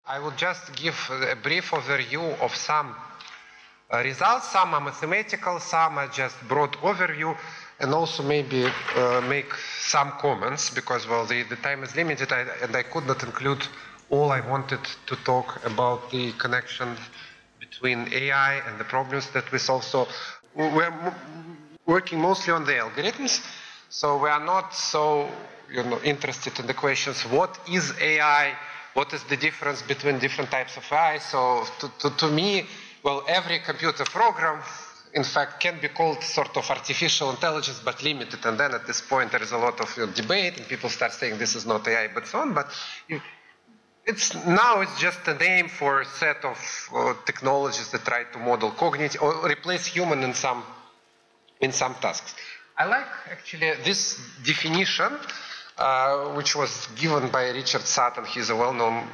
I will just give a brief overview of some results. Some are mathematical, some are just broad overview, and also maybe make some comments because, well, the time is limited and I could not include all I wanted to talk about the connection between AI and the problems that we solve. So we're working mostly on the algorithms. So we are not so interested in the questions, what is AI? What is the difference between different types of AI? So to me, well, every computer program, in fact, can be called sort of artificial intelligence, but limited. And then at this point, there is a lot of debate, and people start saying this is not AI, but so on. But it's just a name for a set of technologies that try to model cognitive or replace human in some tasks. I like actually this definition, which was given by Richard Sutton. He's a well-known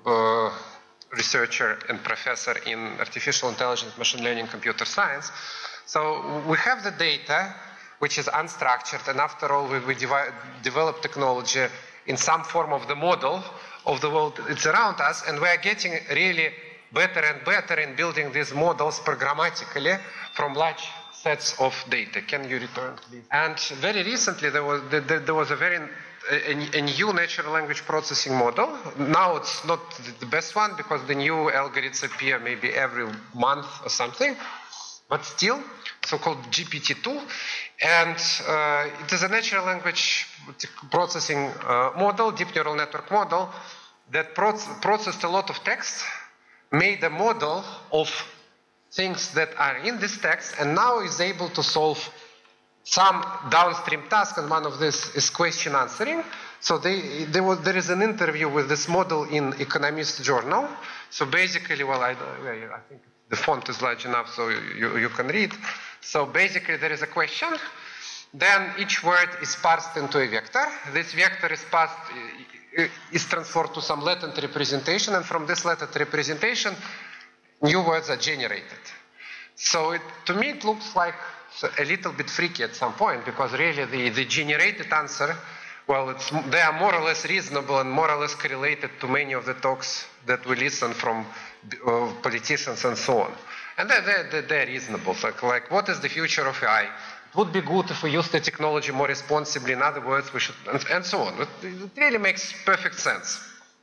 researcher and professor in artificial intelligence, machine learning, computer science. So we have the data, which is unstructured, and after all, we develop technology in some form of the model of the world that's around us, and we are getting really better and better in building these models programmatically from large sets of data. Can you return, please? And very recently, there was a new natural language processing model. Now it's not the best one because the new algorithms appear maybe every month or something, but still, so-called GPT-2. And it is a natural language processing model, deep neural network model, that processed a lot of text, made a model of things that are in this text, and now is able to solve some downstream task, and one of this is question answering. So there is an interview with this model in Economist journal. So basically, well, I think the font is large enough so you can read. So basically, there is a question. Then each word is parsed into a vector. This vector is transferred to some latent representation, and from this latent representation, new words are generated. So to me, it looks like a little bit freaky at some point, because really the generated answer, well, they are more or less reasonable and more or less correlated to many of the talks that we listen from politicians and so on. And they're reasonable. Like, what is the future of AI? It would be good if we use the technology more responsibly. In other words, we should, and so on. It really makes perfect sense.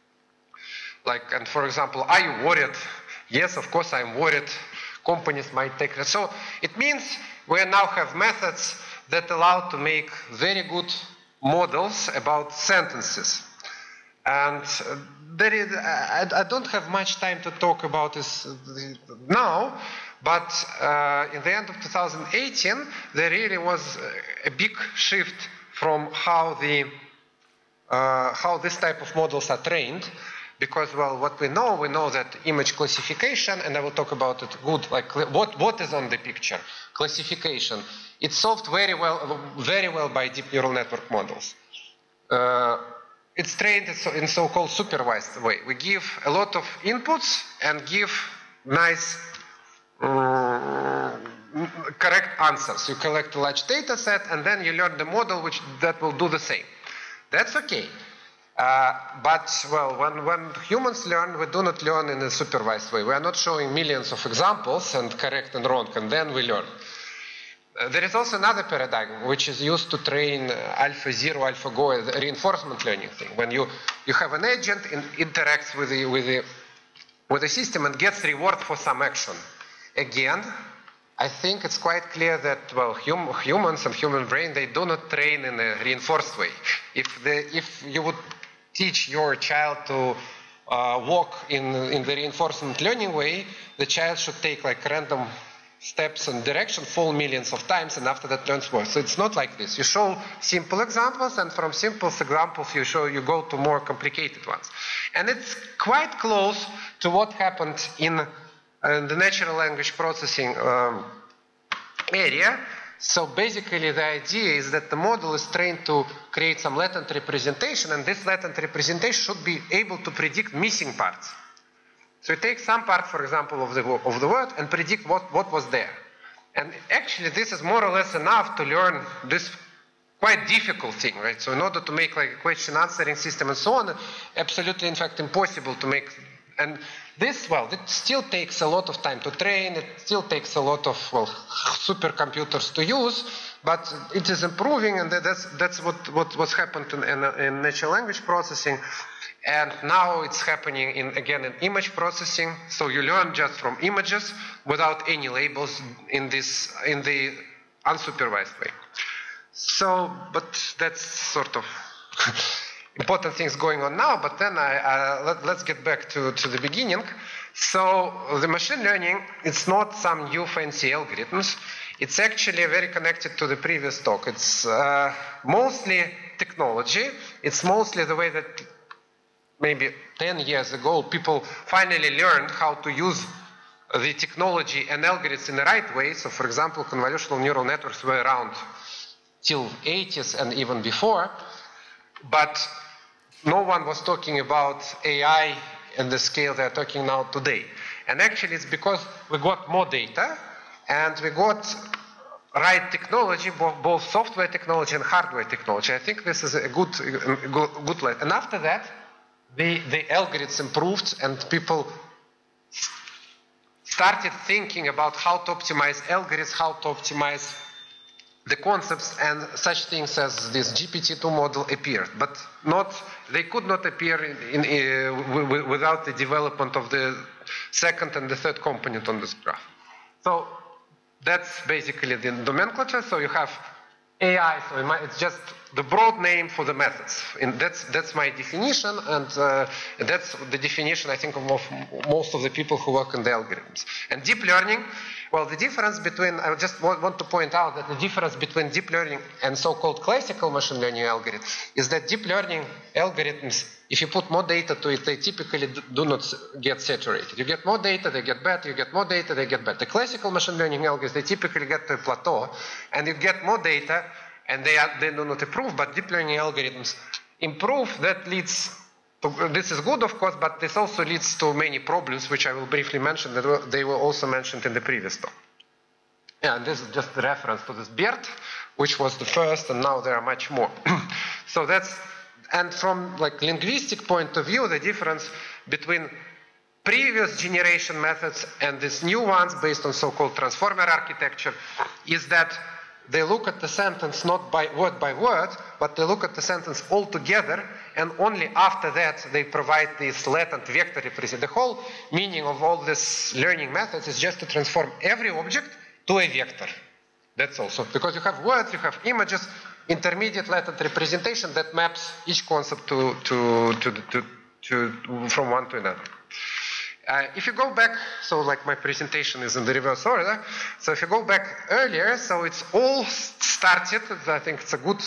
Like, and for example, are you worried? Yes, of course I'm worried. Companies might take it. So it means we now have methods that allow to make very good models about sentences. And I don't have much time to talk about this now, but in the end of 2018, there really was a big shift from how this type of models are trained. Because, well, what we know that image classification, and I will talk about it good, like what is on the picture, classification. It's solved very well by deep neural network models. It's trained in so-called supervised way. We give a lot of inputs and give nice, correct answers. You collect a large data set, and then you learn the model that will do the same. That's okay. But, well, when humans learn, we do not learn in a supervised way. We are not showing millions of examples and correct and wrong, and then we learn. There is also another paradigm, which is used to train AlphaZero, AlphaGo, the reinforcement learning thing. When you have an agent and interacts with the system and gets reward for some action. Again, I think it's quite clear that, well, humans and human brain, they do not train in a reinforced way. If you would teach your child to walk in the reinforcement learning way, the child should take like random steps and direction, fall millions of times, and after that learns more. So it's not like this. You show simple examples, and from simple examples you go to more complicated ones. And it's quite close to what happened in the natural language processing area. So basically the idea is that the model is trained to create some latent representation, and this latent representation should be able to predict missing parts. So it takes some part, for example, of the word and predict what was there. And actually this is more or less enough to learn this quite difficult thing, right? So in order to make like a question answering system and so on, absolutely in fact impossible to make And this, well, it still takes a lot of time to train. It still takes a lot of, well, supercomputers to use, but it is improving, and that's what's happened in natural language processing. And now it's happening again in image processing. So you learn just from images without any labels in the unsupervised way. So, but that's sort of important things going on now. But then let's get back to the beginning. So the machine learning, it's not some new fancy algorithms. It's actually very connected to the previous talk. It's mostly technology. It's mostly the way that maybe 10 years ago, people finally learned how to use the technology and algorithms in the right way. So, for example, convolutional neural networks were around till 80s and even before, but no one was talking about AI and the scale they're talking now today. And actually, it's because we got more data and we got right technology, both software technology and hardware technology. I think this is a good line. And after that, the algorithms improved and people started thinking about how to optimize algorithms, how to optimize the concepts, and such things as this GPT-2 model appeared. But they could not appear without the development of the second and the third component on this graph. So that's basically the nomenclature. So you have AI, so it's just the broad name for the methods. And that's my definition, and that's the definition, I think, of most of the people who work in the algorithms. And deep learning, well, the difference between, I just want to point out that the difference between deep learning and so-called classical machine learning algorithms is that deep learning algorithms, if you put more data to it, they typically do not get saturated. You get more data, they get better. You get more data, they get better. The classical machine learning algorithms, they typically get to a plateau, and you get more data, and they do not improve, but deep learning algorithms improve. That leads to, this is good, of course, but this also leads to many problems, which I will briefly mention, that they were also mentioned in the previous talk. Yeah, and this is just a reference to this BERT, which was the first, and now there are much more. So that's, and from like linguistic point of view, the difference between previous generation methods and these new ones based on so-called transformer architecture is that they look at the sentence not by word, but they look at the sentence all together, and only after that they provide this latent vector representation. The whole meaning of all these learning methods is just to transform every object to a vector. That's also because you have words, you have images, intermediate latent representation that maps each concept from one to another. If you go back, so like my presentation is in the reverse order, so if you go back earlier, so it's all started, I think it's a good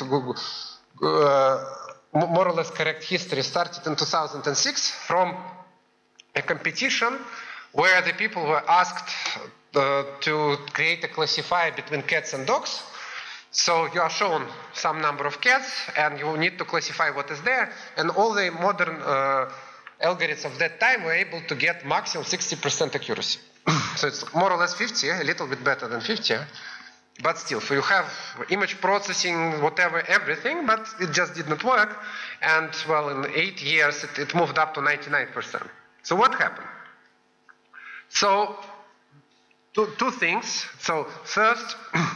more or less correct history, started in 2006 from a competition where the people were asked to create a classifier between cats and dogs. So you are shown some number of cats and you need to classify what is there, and all the modern algorithms of that time were able to get maximum 60% accuracy. So it's more or less 50, a little bit better than 50, but still. So you have image processing, whatever, everything, but it just did not work. And well, in 8 years, it moved up to 99%. So what happened? So two things. So first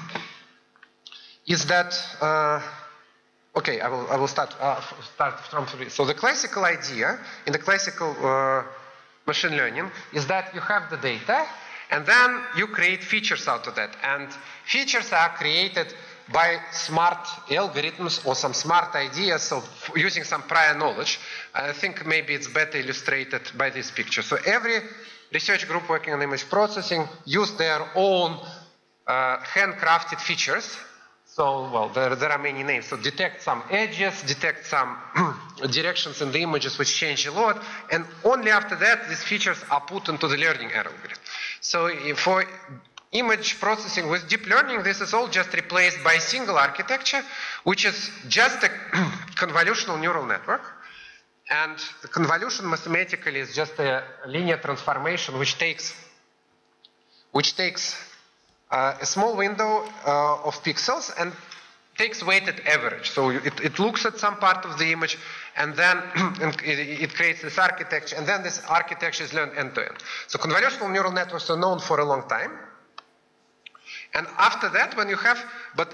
is that okay, I will start from three. So the classical idea in the classical machine learning is that you have the data and then you create features out of that. And features are created by smart algorithms or some smart ideas, so using some prior knowledge. I think maybe it's better illustrated by this picture. So every research group working on image processing used their own handcrafted features. So, well, there are many names. So detect some edges, detect some directions in the images which change a lot, and only after that these features are put into the learning algorithm. So for image processing with deep learning, this is all just replaced by a single architecture, which is just a convolutional neural network. And the convolution mathematically is just a linear transformation which takes a small window of pixels and takes weighted average. So it looks at some part of the image, and then it creates this architecture, and then this architecture is learned end to end. So convolutional neural networks are known for a long time. And after that, when you have,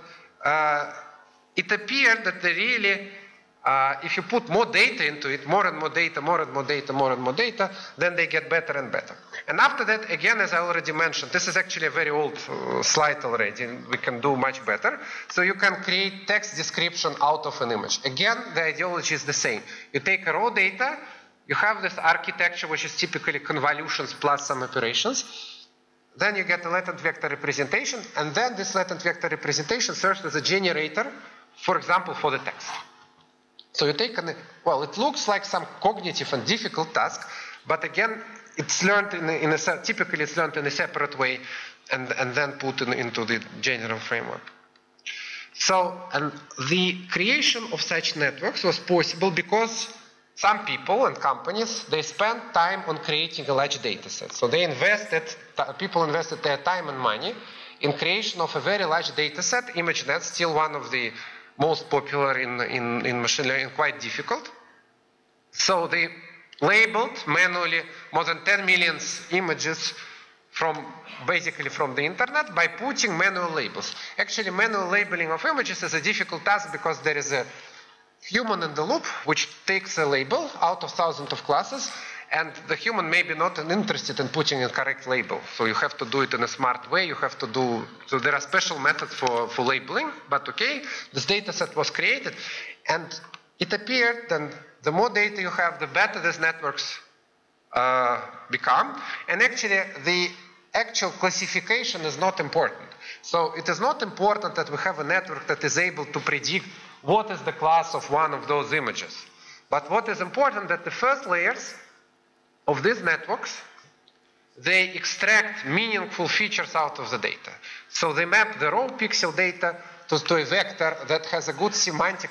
it appeared that they really, if you put more data into it, more and more data, more and more data, more and more data, then they get better and better. And after that, again, as I already mentioned, this is actually a very old slide already. We can do much better. So you can create text description out of an image. Again, the ideology is the same. You take a raw data, you have this architecture, which is typically convolutions plus some operations. Then you get a latent vector representation, and then this latent vector representation serves as a generator, for example, for the text. So you take well, it looks like some cognitive and difficult task, but again, it's learned typically it's learned in a separate way, and then put into the general framework. So, and the creation of such networks was possible because some people and companies, they spent time on creating a large data set. So they people invested their time and money in creation of a very large data set. ImageNet, still one of the most popular in machine learning, quite difficult. So they labeled manually more than 10 million images basically from the internet by putting manual labels. Actually, manual labeling of images is a difficult task because there is a human in the loop which takes a label out of thousands of classes, and the human may be not interested in putting a correct label. So you have to do it in a smart way. You have to do, so there are special methods for labeling, but okay, this data set was created, and it appeared that the more data you have, the better these networks become. And actually, the actual classification is not important. So it is not important that we have a network that is able to predict what is the class of one of those images. But what is important that the first layers of these networks, they extract meaningful features out of the data. So they map the raw pixel data to a vector that has a good semantic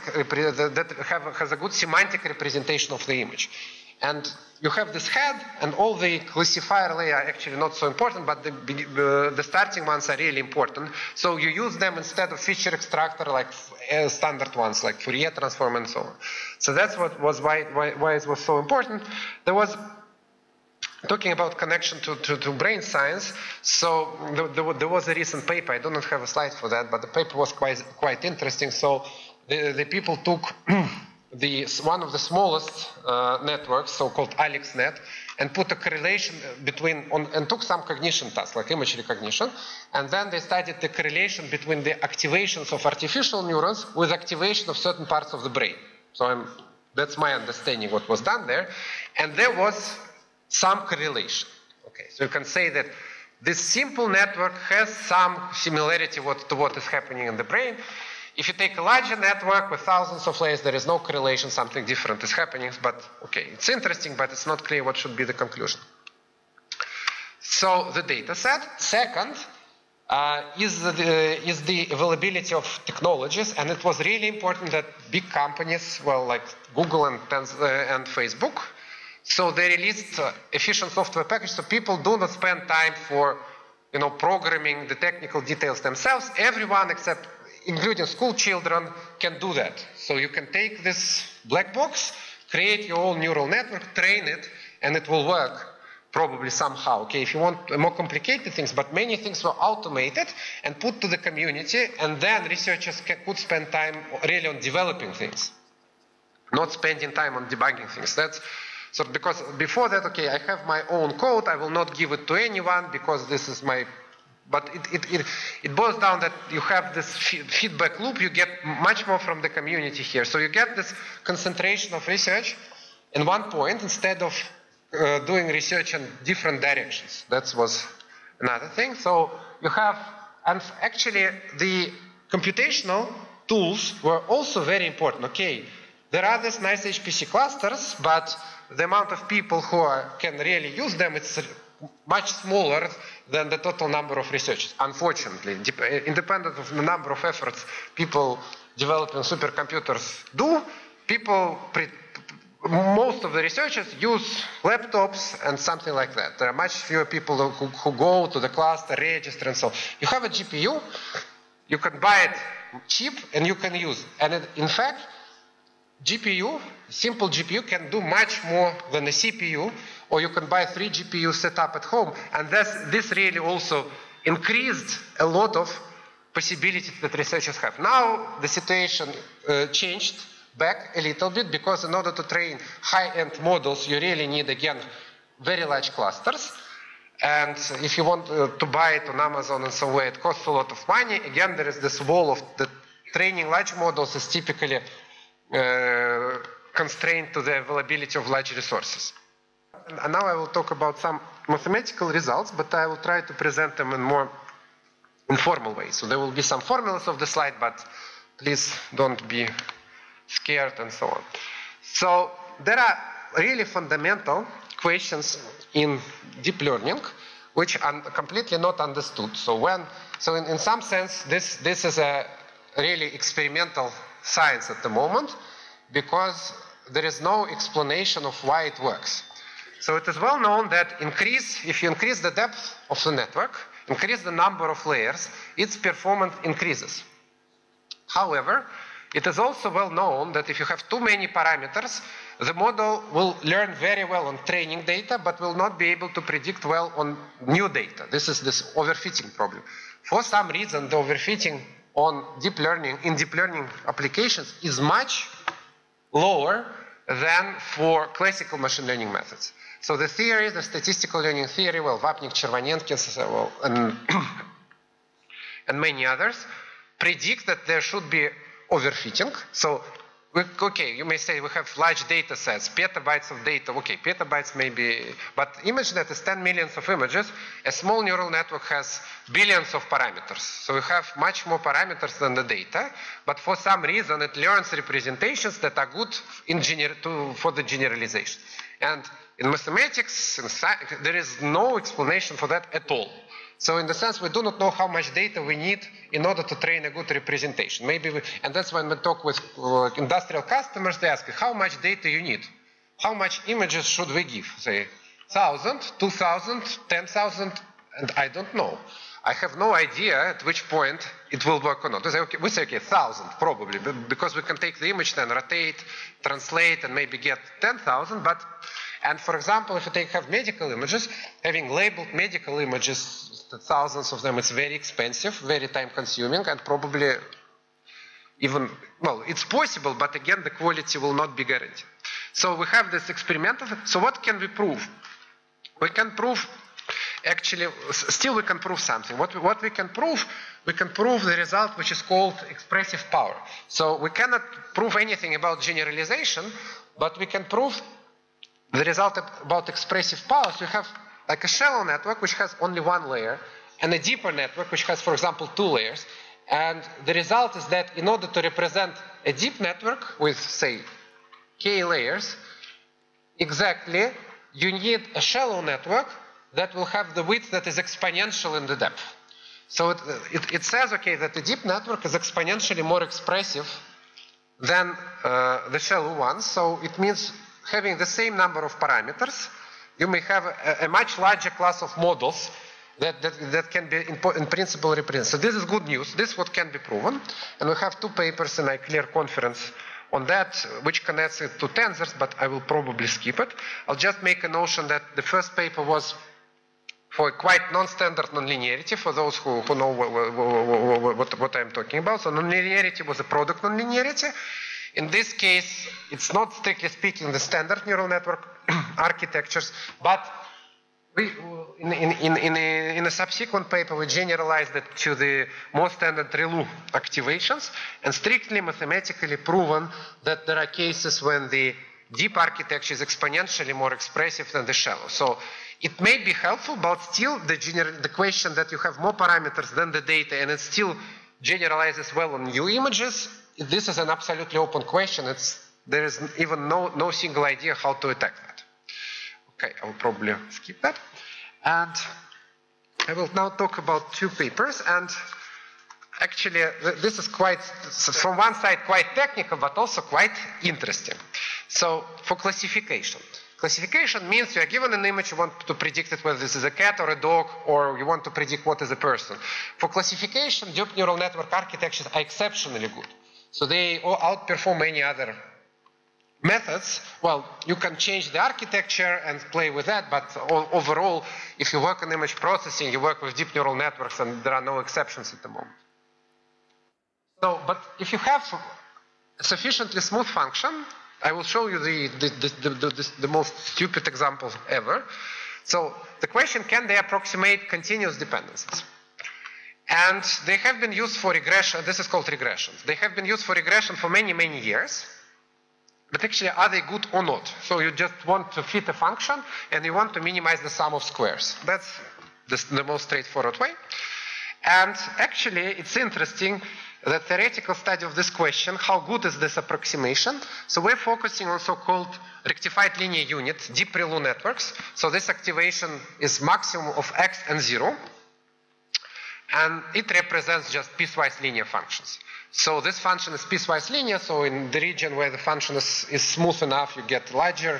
representation of the image. And you have this head, and all the classifier layer are actually not so important, but the starting ones are really important. So you use them instead of feature extractor like standard ones, like Fourier transform and so on. So that's why it was so important. There was, talking about connection to brain science, so there was a recent paper, I do not have a slide for that, but the paper was quite interesting. So the people took one of the smallest networks, so-called AlexNet, and put a correlation and took some cognition tasks, like image recognition, and then they studied the correlation between the activations of artificial neurons with activation of certain parts of the brain. So that's my understanding what was done there, and there was some correlation. Okay, so you can say that this simple network has some similarity to what is happening in the brain. If you take a larger network with thousands of layers, there is no correlation, something different is happening, but okay, it's interesting, but it's not clear what should be the conclusion. So the data set. Second is the availability of technologies, and it was really important that big companies, well, like Google and Facebook, so they released efficient software package, so people do not spend time for, programming the technical details themselves. Everyone except, including school children, can do that. So you can take this black box, create your own neural network, train it, and it will work probably somehow. Okay, if you want more complicated things, but many things were automated and put to the community, and then researchers could spend time really on developing things, not spending time on debugging things. That's so because before that, okay, I have my own code, I will not give it to anyone because this is my. But it boils down that you have this feedback loop, you get much more from the community here. So you get this concentration of research in one point instead of doing research in different directions. That was another thing. So you have, and actually the computational tools were also very important. Okay, there are these nice HPC clusters, but the amount of people who can really use them, it's much smaller than the total number of researchers, unfortunately. Independent of the number of efforts people developing supercomputers do, most of the researchers use laptops and something like that. There are much fewer people who go to the cluster, register, and so on. You have a GPU, you can buy it cheap and you can use. And in fact, GPU, simple GPU can do much more than a CPU, or you can buy 3 GPUs set up at home. And this really also increased a lot of possibilities that researchers have. Now the situation changed back a little bit, because in order to train high-end models, you really need, again, very large clusters. And if you want to buy it on Amazon and somewhere, it costs a lot of money. Again, there is this wall of the training large models is typically constrained to the availability of large resources. And now I will talk about some mathematical results, but I will try to present them in more informal way. So there will be some formulas of the slide, but please don't be scared and so on. So there are really fundamental questions in deep learning which are completely not understood. So in some sense, this is a really experimental science at the moment, because there is no explanation of why it works. So it is well known that if you increase the depth of the network, increase the number of layers, its performance increases. However, it is also well known that if you have too many parameters, the model will learn very well on training data, but will not be able to predict well on new data. This is this overfitting problem. For some reason, the overfitting on deep learning, in deep learning applications, is much lower than for classical machine learning methods. So the theory, the statistical learning theory, well, Vapnik, Chervonenkins, and many others, predict that there should be overfitting. So, okay, you may say we have large data sets, petabytes of data. Okay, petabytes maybe, but image net is 10 millions of images. A small neural network has billions of parameters. So we have much more parameters than the data, but for some reason it learns representations that are good for the generalization. And in mathematics, in science, there is no explanation for that at all. So in the sense, we do not know how much data we need in order to train a good representation. And that's when we talk with industrial customers, they ask, how much data you need? How much images should we give? Say, 1,000, 2,000, 10,000, and I don't know. I have no idea at which point it will work or not. We say, okay, 1,000 probably, because we can take the image, then rotate, translate, and maybe get 10,000, and for example, if you have medical images, having labeled medical images, thousands of them, it's very expensive, very time consuming, and probably even, well, it's possible, but again, the quality will not be guaranteed. So we have this experimental. So what can we prove? We can prove, actually, still we can prove something. What we can prove the result which is called expressive power. So we cannot prove anything about generalization, but we can prove the result about expressive power. So you have like a shallow network which has only one layer, and a deeper network which has, for example, 2 layers. And the result is that in order to represent a deep network with, say, k layers, exactly, you need a shallow network that will have the width that is exponential in the depth. So it says, okay, that the deep network is exponentially more expressive than the shallow one. So it means having the same number of parameters, you may have a much larger class of models that can be in principle represented. So this is good news. This is what can be proven. And we have 2 papers in a clear conference on that, which connects it to tensors, but I will probably skip it. I'll just make a notion that the first paper was for quite non-standard nonlinearity, for those who know what I'm talking about. So nonlinearity was a product nonlinearity. In this case, it's not strictly speaking the standard neural network architectures, but in a subsequent paper, we generalized it to the more standard ReLU activations, and strictly mathematically proven that there are cases when the deep architecture is exponentially more expressive than the shallow. So it may be helpful, but still the question that you have more parameters than the data and it still generalizes well on new images, this is an absolutely open question. There is even no single idea how to attack that. Okay, I will probably skip that. And I will now talk about 2 papers. And actually, this is quite, from one side, quite technical, but also quite interesting. So for classification. Classification means you are given an image, you want to predict it whether this is a cat or a dog, or you want to predict what is a person. For classification, deep neural network architectures are exceptionally good. So they outperform any other methods. Well, you can change the architecture and play with that, but overall, if you work on image processing, you work with deep neural networks, and there are no exceptions at the moment. So, but if you have a sufficiently smooth function, I will show you the most stupid example ever. So the question, can they approximate continuous dependencies? And they have been used for regression. This is called regression. They have been used for regression for many, many years. But actually, are they good or not? So you just want to fit a function, and you want to minimize the sum of squares. That's the most straightforward way. And actually, it's interesting, the theoretical study of this question, how good is this approximation? So we're focusing on so-called rectified linear unit, deep ReLU networks. So this activation is maximum of x and 0. And it represents just piecewise linear functions. So this function is piecewise linear, so in the region where the function is smooth enough, you get larger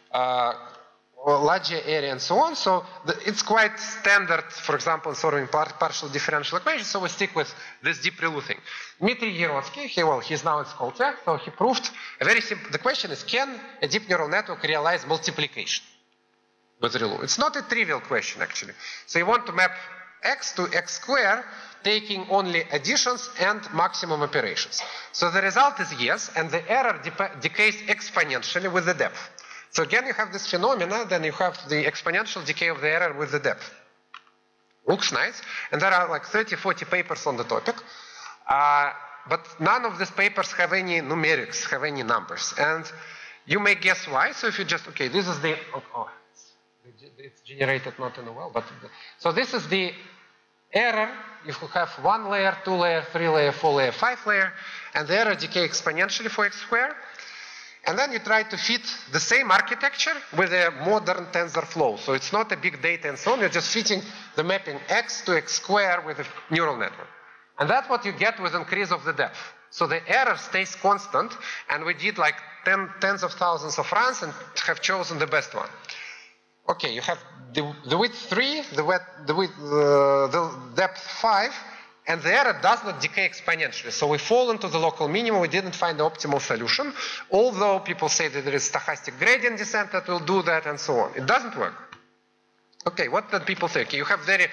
area and so on. So it's quite standard, for example, in solving partial differential equations, so we stick with this deep ReLU thing. Dmitry Yerotsky, he's now at Skoltech, so he proved a very simple, the question is, can a deep neural network realize multiplication with ReLU? It's not a trivial question, actually. So you want to map x to x squared, taking only additions and maximum operations. So the result is yes, and the error decays exponentially with the depth. So again, you have this phenomena, then you have the exponential decay of the error with the depth. Looks nice, and there are like 30, 40 papers on the topic. But none of these papers have any numerics, have any numbers. And you may guess why. So if you just, okay, this is the, it's generated not in a well, but, so this is the error if you have 1 layer, 2 layer, 3 layer, 4 layer, 5 layer, and the error decay exponentially for x squared. And then you try to fit the same architecture with a modern TensorFlow. So it's not a big data and so on, you're just fitting the mapping x to x squared with a neural network. And that's what you get with increase of the depth. So the error stays constant, and we did like tens of thousands of runs and have chosen the best one. Okay, you have the width 3, the depth 5, and the error does not decay exponentially. So we fall into the local minimum. We didn't find the optimal solution, although people say that there is stochastic gradient descent that will do that and so on. It doesn't work. Okay, what did people say? Okay, you have very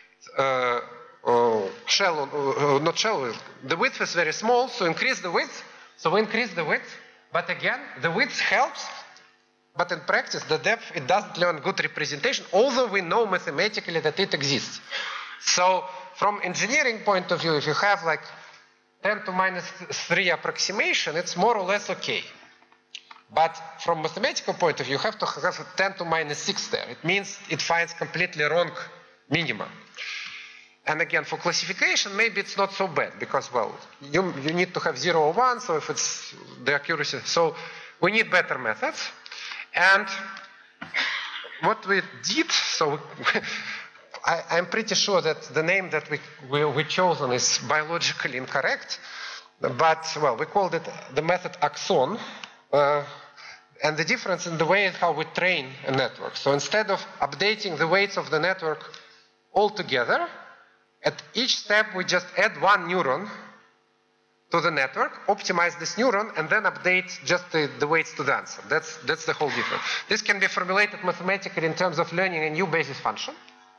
shallow, not shallow, the width is very small, so increase the width. So we increase the width, but again, the width helps. But in practice, the depth, it doesn't learn good representation, although we know mathematically that it exists. So from engineering point of view, if you have like 10 to minus 3 approximation, it's more or less okay. But from mathematical point of view, you have to have a 10 to minus 6 there. It means it finds completely wrong minima. And again, for classification, maybe it's not so bad, because, well, you need to have 0 or 1, so if it's the accuracy. So we need better methods. And what we did, so I'm pretty sure that the name that we chosen is biologically incorrect, but, well, we called it the method axon, and the difference in the way is how we train a network. So instead of updating the weights of the network altogether, at each step we just add one neuron to the network, optimize this neuron, and then update just the weights to the answer. That's the whole difference. This can be formulated mathematically in terms of learning a new basis function.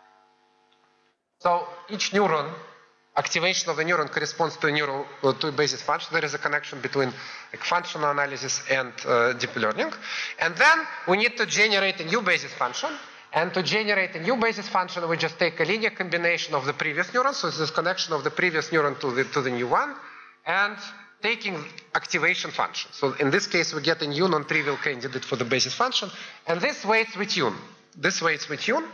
So each neuron, activation of the neuron corresponds to a basis function. There is a connection between like, functional analysis and deep learning. And then we need to generate a new basis function. And to generate a new basis function, we just take a linear combination of the previous neurons. So it's this connection of the previous neuron to the new one, and taking activation function. So in this case, we get a new non-trivial candidate for the basis function, and this weights we tune. This weights we tune.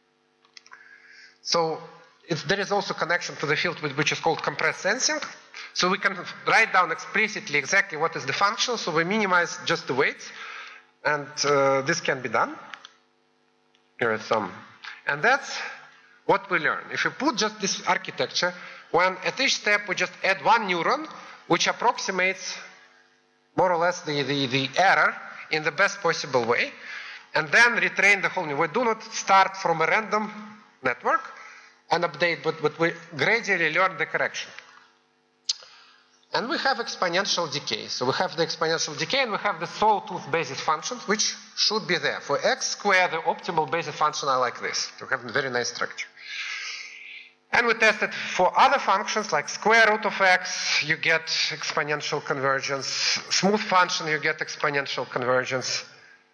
So there is also connection to the field which is called compressed sensing. So we can write down explicitly exactly what is the function. So we minimize just the weights, and this can be done. Here is some, and that's what we learn. If you put just this architecture, when at each step we just add one neuron, which approximates more or less the error in the best possible way. and then retrain the whole. We do not start from a random network and update, but we gradually learn the correction. And we have exponential decay. So we have the exponential decay, and we have the sawtooth basis functions, which should be there. For x squared, the optimal basis function are like this, to have a very nice structure. And we tested for other functions, like square root of x, you get exponential convergence. Smooth function, you get exponential convergence.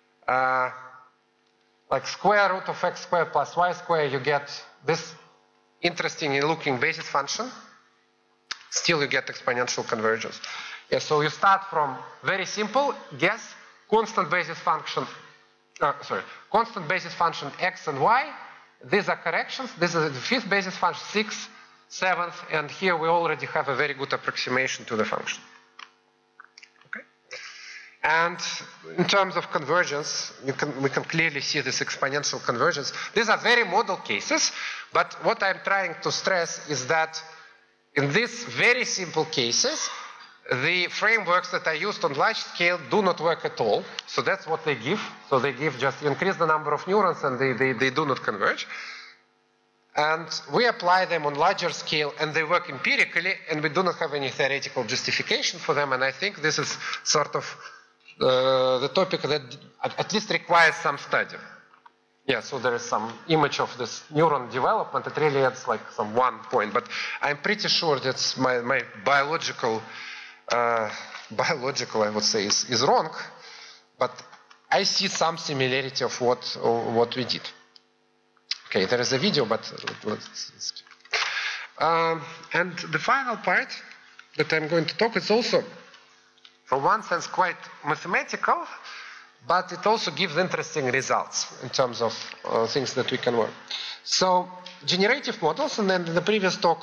Like square root of x squared plus y squared, you get this interesting looking basis function. Still you get exponential convergence. Yeah, so you start from very simple, guess, constant basis function, constant basis function x and y. These are corrections. This is the fifth basis function, sixth, seventh, and here we already have a very good approximation to the function. Okay. And in terms of convergence, we can clearly see this exponential convergence. These are very model cases, but what I'm trying to stress is that in these very simple cases, the frameworks that are used on large scale do not work at all. So that's what they give. So they give just increase the number of neurons and they do not converge. And we apply them on larger scale and they work empirically and we do not have any theoretical justification for them. And I think this is sort of the topic that at least requires some study. Yeah, so there is some image of this neuron development. It really adds like some 1 point. But I'm pretty sure that my biological, I would say, is wrong, but I see some similarity of what we did. Okay, there is a video, but let's skip. And the final part that I'm going to talk is also, for one sense, quite mathematical, but it also gives interesting results in terms of things that we can work. So, generative models, and then in the previous talk,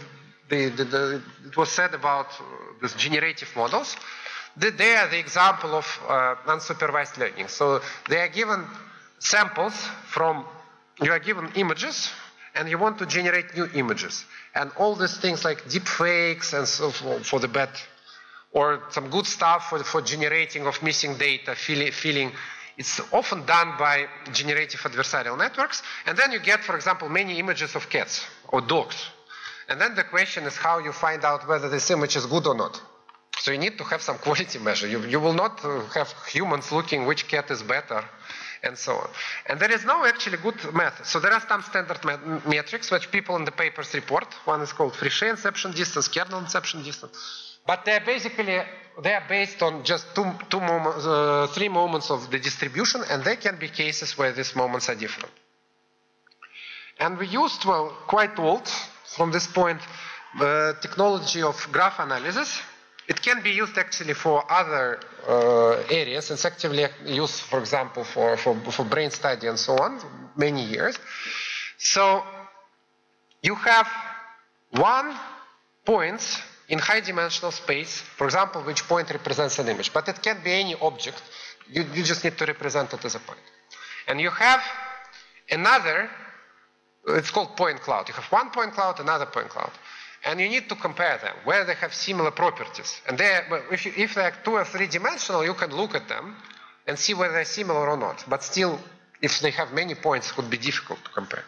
it was said about these generative models. They are the example of unsupervised learning. So they are given samples from, you are given images, and you want to generate new images. And all these things like deep fakes and so for the bad, or some good stuff for generating of missing data, filling. It's often done by generative adversarial networks. And then you get, for example, many images of cats or dogs. And then the question is how you find out whether this image is good or not. So you need to have some quality measure. You will not have humans looking which cat is better and so on. And there is no actually good method. So there are some standard metrics which people in the papers report. One is called Fréchet inception distance, kernel inception distance. But they're basically, they are based on just three moments of the distribution, and there can be cases where these moments are different. And we used, well, quite old, from this point, the technology of graph analysis. It can be used actually for other areas. It's actively used, for example, for brain study and so on, many years. So you have 1 point in high-dimensional space, for example, which point represents an image. But it can be any object. You just need to represent it as a point. And you have another, it's called point cloud. You have 1 point cloud, another point cloud. And you need to compare them, where they have similar properties. And if they're 2 or 3 dimensional, you can look at them and see whether they're similar or not. But still, if they have many points, it would be difficult to compare.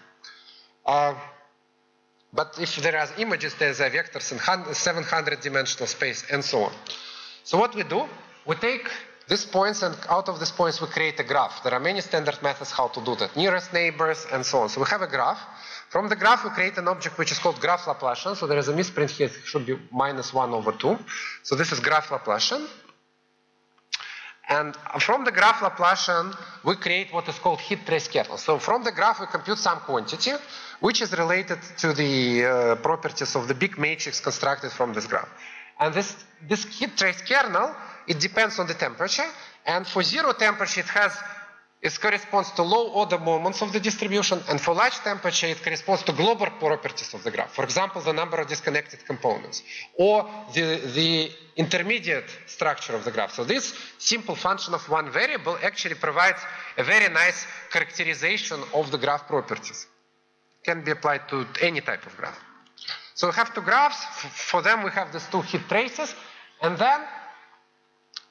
But if there are images, there's a vectors in 700 dimensional space and so on. So what we do, we take these points and out of these points we create a graph. There are many standard methods how to do that. Nearest neighbors and so on. So we have a graph. From the graph we create an object which is called graph Laplacian. So there is a misprint here, it should be -1/2. So this is graph Laplacian. And from the graph Laplacian, we create what is called heat trace kernel. So from the graph, we compute some quantity, which is related to the properties of the big matrix constructed from this graph. And this heat trace kernel, it depends on the temperature. And for 0 temperature, it corresponds to low order moments of the distribution. And for large temperature, it corresponds to global properties of the graph. For example, the number of disconnected components, or the intermediate structure of the graph. So this simple function of one variable actually provides a very nice characterization of the graph properties. It can be applied to any type of graph. So we have two graphs. For them, we have these two heat traces. And then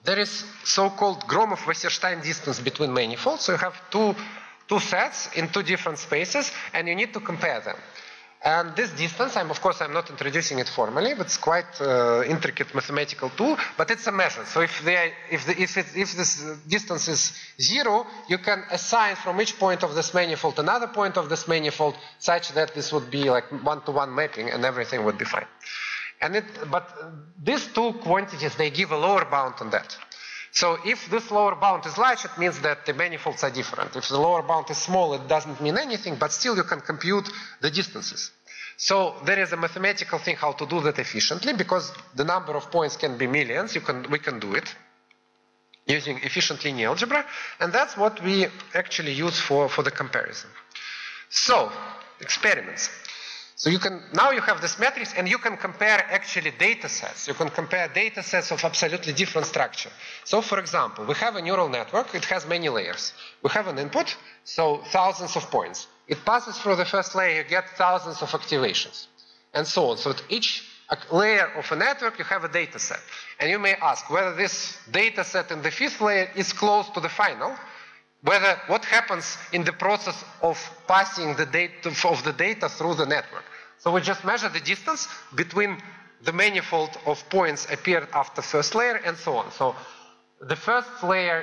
there is so-called Gromov-Wasserstein distance between manifolds. So you have two sets in two different spaces, and you need to compare them. And this distance, of course, I'm not introducing it formally, but it's quite intricate mathematical tool, but it's a measure. So if this distance is 0, you can assign from each point of this manifold another point of this manifold, such that this would be like one-to-one mapping, and everything would be fine. But these two quantities, they give a lower bound on that. So if this lower bound is large, it means that the manifolds are different. If the lower bound is small, it doesn't mean anything, but still you can compute the distances. So there is a mathematical thing how to do that efficiently, because the number of points can be millions. We can do it using efficient linear algebra, and that's what we actually use for the comparison. So, experiments. So now you have this matrix, and you can compare actually data sets. You can compare data sets of absolutely different structure. So for example, we have a neural network. It has many layers. We have an input, so thousands of points. It passes through the first layer, you get thousands of activations, and so on. So at each layer of a network, you have a data set. And you may ask whether this data set in the fifth layer is close to the final, what happens in the process of passing the data through the network. So we just measure the distance between the manifold of points appeared after first layer and so on. So the first layer,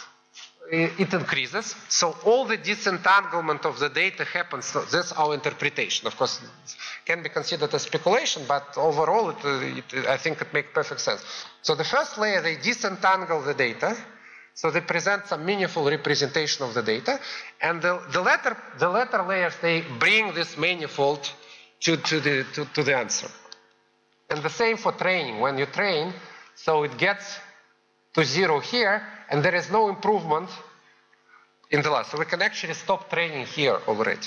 it increases. So all the disentanglement of the data happens. So that's our interpretation. Of course, it can be considered a speculation, but overall, I think it makes perfect sense. So the first layer, they disentangle the data. So they present some meaningful representation of the data, and the latter layers, they bring this manifold to the answer. And the same for training. When you train, so it gets to 0 here, and there is no improvement in the last. So we can actually stop training here already.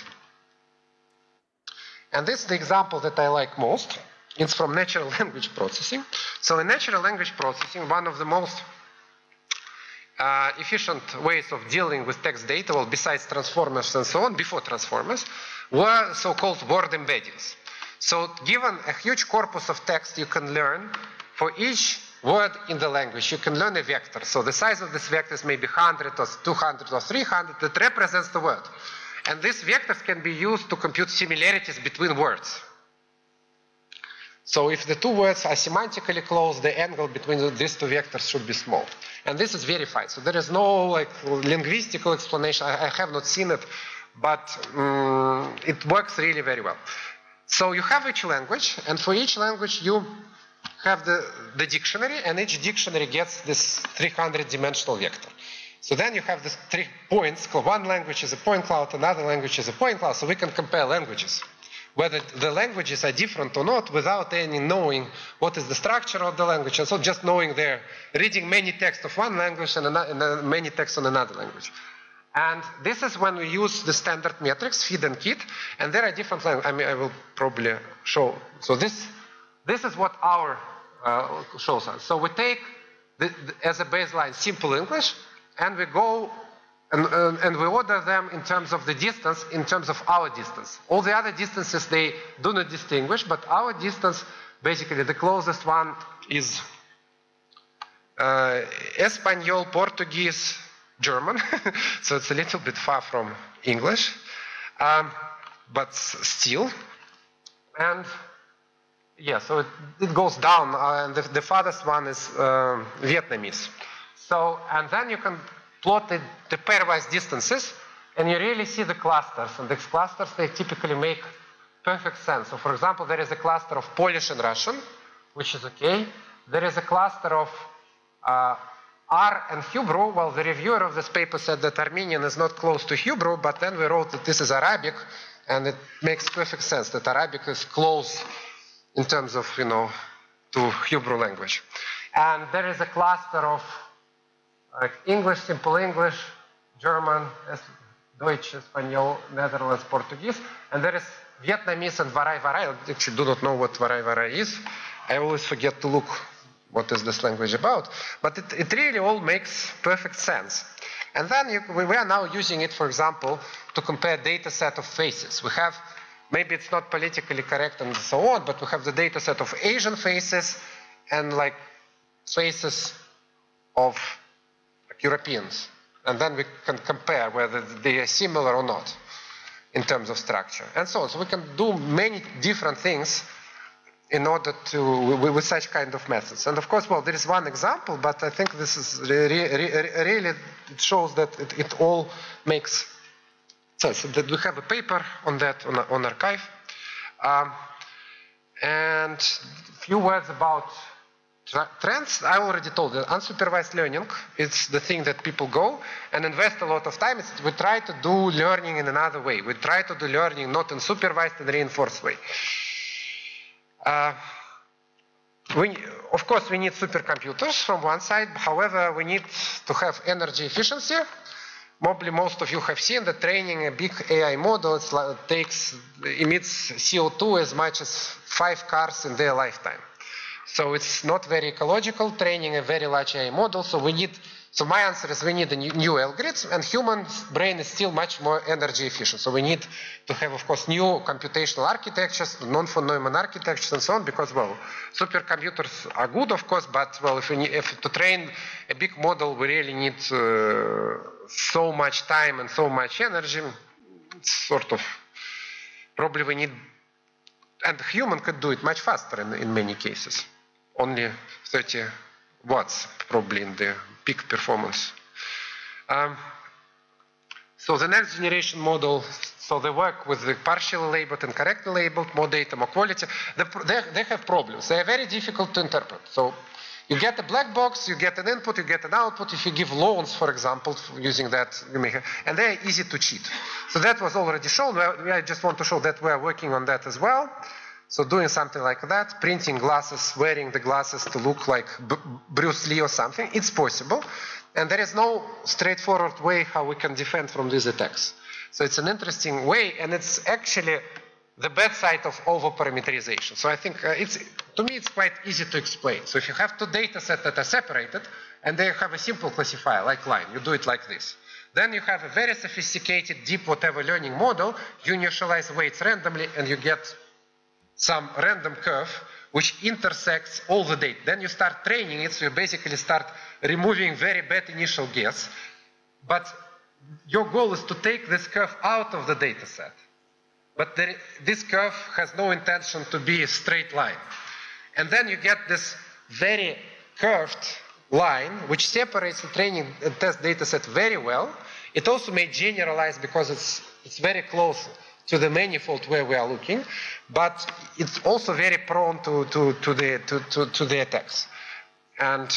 And this is the example that I like most. It's from natural language processing. So in natural language processing, one of the most efficient ways of dealing with text data, well, besides transformers and so on, before transformers, were so-called word embeddings. So given a huge corpus of text, you can learn for each word in the language, you can learn a vector. So the size of this vector is maybe 100 or 200 or 300 that represents the word. And these vectors can be used to compute similarities between words. So if the two words are semantically close, the angle between these two vectors should be small. And this is verified. So there is no linguistical explanation. I have not seen it, but it works really very well. So you have each language, and for each language you have the dictionary, and each dictionary gets this 300-dimensional vector. So then you have these 3 points. One language is a point cloud, another language is a point cloud, so we can compare languages, whether the languages are different or not, without any knowing what is the structure of the language, and so just knowing they're reading many texts of one language and many texts on another language. And this is when we use the standard metrics, feed and kit, and there are different languages. I mean, I will probably show. So this is what our shows us. So we take as a baseline simple English, and we go and we order them in terms of the distance, in terms of our distance. All the other distances, they do not distinguish, but our distance, basically the closest one is Espanol, Portuguese, German. So it's a little bit far from English, but still. And yeah, so it goes down, and the farthest one is Vietnamese. So, and then you can plot the pairwise distances, and you really see the clusters. And these clusters, they typically make perfect sense. So for example, there is a cluster of Polish and Russian, which is okay. There is a cluster of R and Hebrew. Well, the reviewer of this paper said that Armenian is not close to Hebrew, but then we wrote that this is Arabic, and it makes perfect sense that Arabic is close in terms of, to Hebrew language. And there is a cluster of English, simple English, German, Deutsch, Espanol, Netherlands, Portuguese, and there is Vietnamese and Varai Varai. I actually do not know what Varai Varai is. I always forget to look what is this language about, but it really all makes perfect sense. And then we are now using it, for example, to compare data set of faces. We have, maybe it's not politically correct and so on, but we have the data set of Asian faces and like faces of Europeans. And then we can compare whether they are similar or not in terms of structure. And so on. So we can do many different things in order to, with such kind of methods. And of course, well, there is one example, but I think this is really, it shows that it all makes sense. So that we have a paper on that on archive. And a few words about trends. I already told you, unsupervised learning is the thing that people go and invest a lot of time. We try to do learning in another way. We try to do learning not in supervised and reinforced way. Of course, we need supercomputers from one side. However, we need to have energy efficiency. Probably most of you have seen that training a big AI model emits CO2 as much as 5 cars in their lifetime. So it's not very ecological, training a very large AI model. So my answer is we need a new algorithm, and human brain is still much more energy efficient. So we need to have, of course, new computational architectures, non-von Neumann architectures, and so on, because, well, supercomputers are good, of course, but, well, if to train a big model, we really need so much time and so much energy. It's sort of, probably we need, and human could do it much faster in many cases. Only 30 watts, probably in the peak performance. So the next generation model, so they work with the partially labeled and correctly labeled, more data, more quality. They have problems. They are very difficult to interpret. So you get a black box, you get an input, you get an output. If you give loans, for example, using that, you may have, and they are easy to cheat. So that was already shown. I just want to show that we are working on that as well. So doing something like that, printing glasses, wearing the glasses to look like Bruce Lee or something, it's possible. And there is no straightforward way how we can defend from these attacks. So it's an interesting way, and it's actually the bad side of over-parameterization. So I think to me it's quite easy to explain. So if you have two data sets that are separated, and they have a simple classifier like line, you do it like this. Then you have a very sophisticated, deep whatever learning model, you initialize weights randomly, and you get some random curve which intersects all the data. Then you start training it, so you basically start removing very bad initial guess. But your goal is to take this curve out of the data set. But this curve has no intention to be a straight line. And then you get this very curved line which separates the training and test data set very well. It also may generalize because it's very close to the manifold where we are looking, but it's also very prone to the attacks. And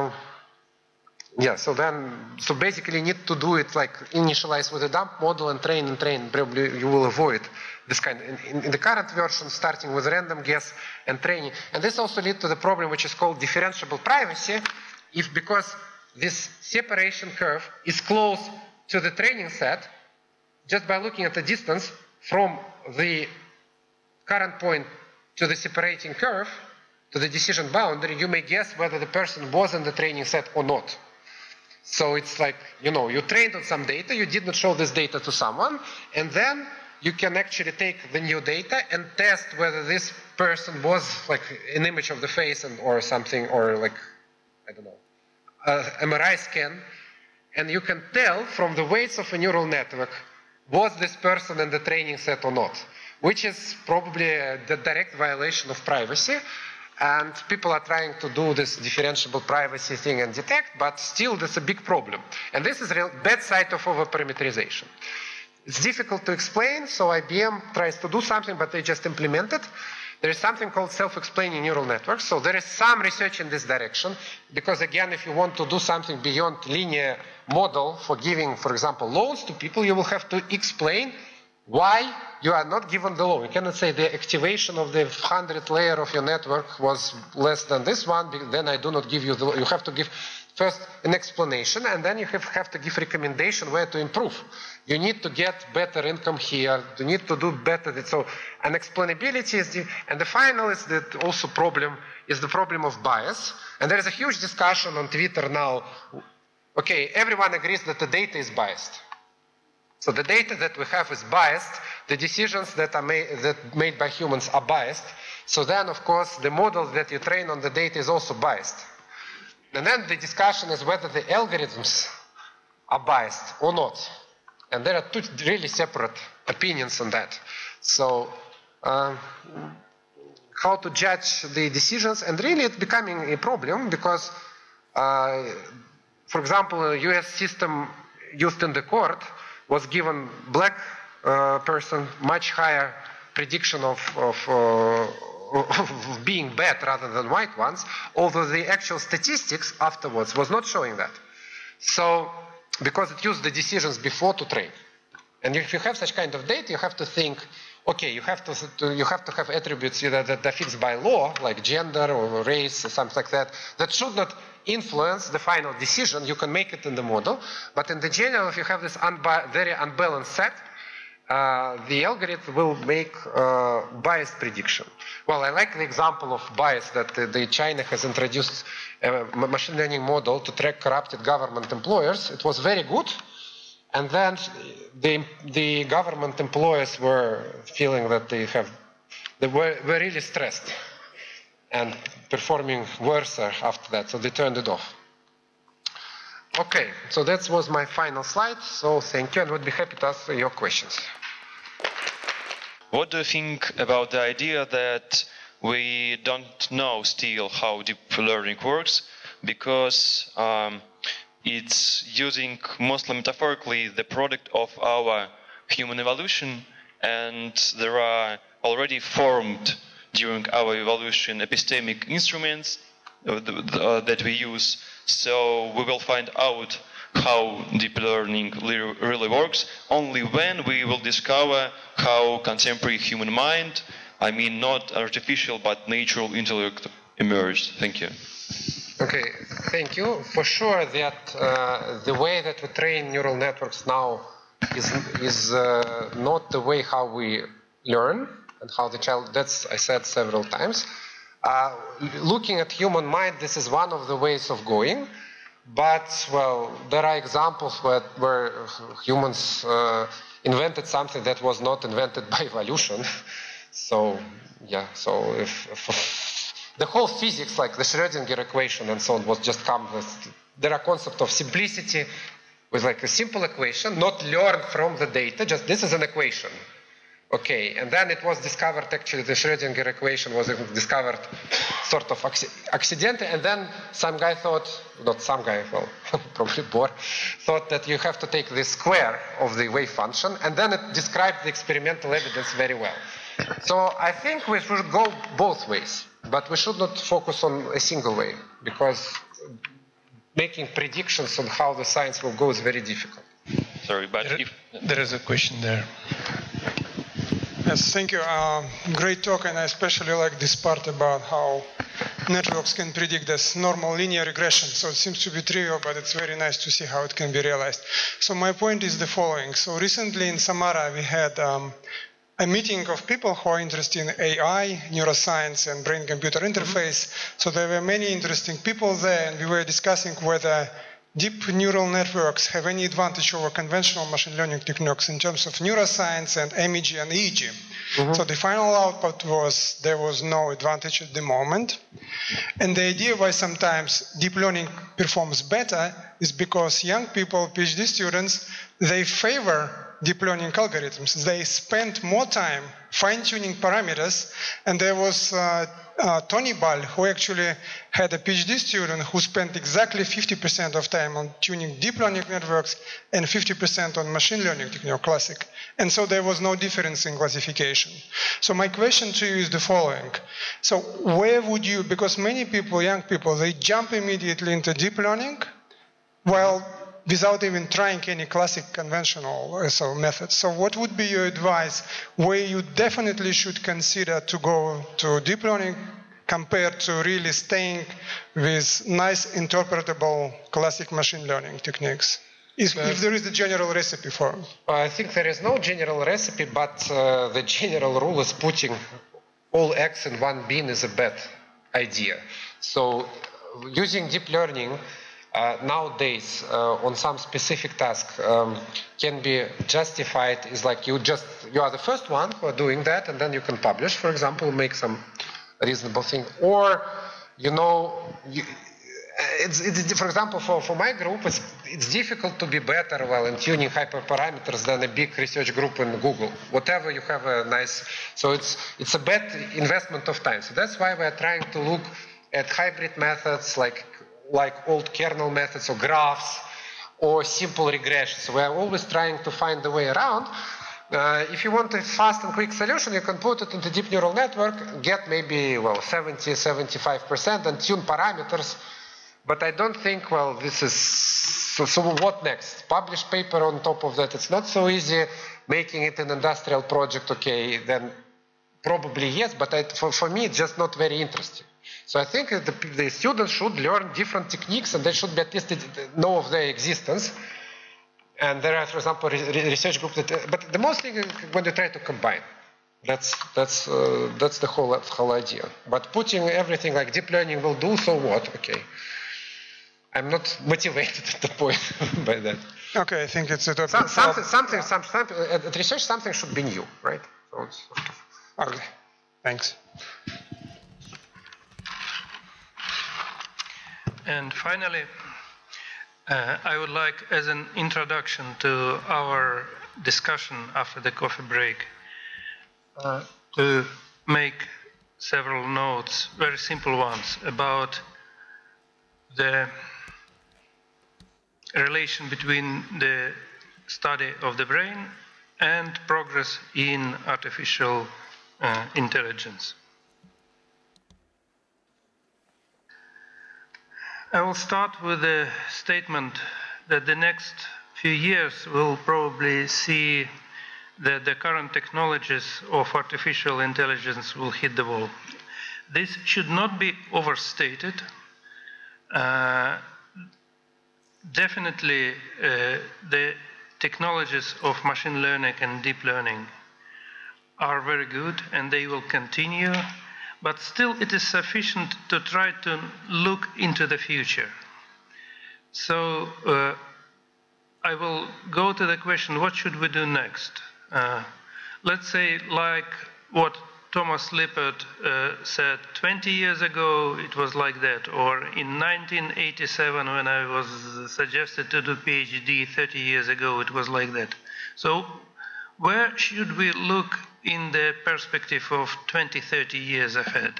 yeah, so basically you need to do it like initialize with a dump model and train. Probably you will avoid this kind in the current version, starting with random guess and training. And this also leads to the problem which is called differentiable privacy, because this separation curve is close to the training set, just by looking at the distance from the current point to the separating curve, to the decision boundary, you may guess whether the person was in the training set or not. So it's like, you trained on some data, you did not show this data to someone, and then you can actually take the new data and test whether this person was like an image of the face or something, or like, I don't know, MRI scan, and you can tell from the weights of a neural network was this person in the training set or not, which is probably the direct violation of privacy. And people are trying to do this differentiable privacy thing and detect, but still there's a big problem. And this is the bad side of over-parameterization. It's difficult to explain, so IBM tries to do something, but they just implement it. There is something called self-explaining neural networks. So there is some research in this direction, because again, if you want to do something beyond linear model for giving, for example, loans to people, you will have to explain why you are not given the loan. You cannot say the activation of the 100th layer of your network was less than this one, then I do not give you the loan. You have to give first an explanation, and then you have to give recommendation where to improve. You need to get better income here. You need to do better. So an explainability is and the final is that also problem is the problem of bias. And there is a huge discussion on Twitter now. Okay, everyone agrees that the data is biased. So the data that we have is biased. The decisions that are made by humans are biased. So then, of course, the model that you train on the data is also biased. And then the discussion is whether the algorithms are biased or not. And there are two really separate opinions on that. So how to judge the decisions, and really it's becoming a problem because, for example, a US system used in the court was given black person much higher prediction of being bad rather than white ones, although the actual statistics afterwards was not showing that. So, because it used the decisions before to train. And if you have such kind of data, you have to think, okay, you have to have attributes that are fixed by law, like gender or race or something like that, that should not influence the final decision. You can make it in the model, but in the general, if you have this very unbalanced set, the algorithm will make biased prediction. Well, I like the example of bias that China has introduced a machine learning model to track corrupted government employers. It was very good. And then the government employers were feeling that they were really stressed and performing worse after that, so they turned it off. Okay, so that was my final slide. So thank you, and would be happy to answer your questions. What do you think about the idea that we don't know still how deep learning works, because it's using mostly metaphorically the product of our human evolution, and there are already formed during our evolution epistemic instruments that we use. So we will find out how deep learning really works only when we will discover how contemporary human mind, I mean not artificial but natural intellect, emerged. Thank you. Okay, thank you. For sure that the way that we train neural networks now is not the way how we learn and how the child, that's I said several times. Looking at human mind, this is one of the ways of going, but well, there are examples where humans invented something that was not invented by evolution. So yeah, so if the whole physics, like the Schrödinger equation and so on, was just come with, there are concepts of simplicity with like a simple equation, not learned from the data, just this is an equation. Okay, and then it was discovered, actually the Schrödinger equation was discovered sort of accidentally, and then some guy thought, not some guy, well, probably Bohr, thought that you have to take the square of the wave function, and then it described the experimental evidence very well. So I think we should go both ways. But we should not focus on a single way, because making predictions on how the science will go is very difficult. Sorry, but there is a question there. Yes, thank you. Great talk, and I especially like this part about how networks can predict this normal linear regression. So it seems to be trivial, but it's very nice to see how it can be realized. So my point is the following. So recently in Samara we had a meeting of people who are interested in AI, neuroscience, and brain-computer interface. So there were many interesting people there, and we were discussing whether deep neural networks have any advantage over conventional machine learning techniques in terms of neuroscience and MEG and EEG. So the final output was there was no advantage at the moment. And the idea why sometimes deep learning performs better is because young people, PhD students, they favor deep learning algorithms. They spend more time fine-tuning parameters, and there was Tony Ball, who actually had a PhD student who spent exactly 50% of time on tuning deep learning networks and 50% on machine learning technique, classic. And so there was no difference in classification. So my question to you is the following. So where would you, because many people, young people, they jump immediately into deep learning, well, without even trying any classic conventional methods. So what would be your advice where you definitely should consider to go to deep learning compared to really staying with nice interpretable classic machine learning techniques? If there is a general recipe for it. I think there is no general recipe, but the general rule is putting all eggs in one bin is a bad idea. So using deep learning nowadays on some specific task can be justified is like you are the first one who are doing that, and then you can publish, for example, make some reasonable thing, or for example, for my group, it's difficult to be better in tuning hyperparameters than a big research group in Google. Whatever you have a nice, so it's a bad investment of time. So that's why we're trying to look at hybrid methods like old kernel methods or graphs or simple regressions. So we're always trying to find a way around. If you want a fast and quick solution, you can put it into deep neural network, get maybe 70-75% and tune parameters. But I don't think, this is, so what next? Publish paper on top of that. It's not so easy. Making it an industrial project, okay, then probably yes, but for me, it's just not very interesting. So I think the students should learn different techniques and they should be at least know of their existence. And there are, for example, research groups that, but the most thing is when they try to combine. That's the whole idea. But putting everything like deep learning will do, so what? Okay. I'm not motivated at the point by that. Okay, I think it's a topic. At research, something should be new, right? So it's sort of... Okay, thanks. And finally, I would like, as an introduction to our discussion after the coffee break, to make several notes, very simple ones, about the relation between the study of the brain and progress in artificial intelligence. I will start with a statement that the next few years will probably see that the current technologies of artificial intelligence will hit the wall. This should not be overstated. Definitely, the technologies of machine learning and deep learning are very good and they will continue. But still, it is sufficient to try to look into the future. So I will go to the question, what should we do next? Let's say, like what Thomas Lippert said 20 years ago, it was like that. Or in 1987, when I was suggested to do PhD 30 years ago, it was like that. So where should we look in the perspective of 20, 30 years ahead?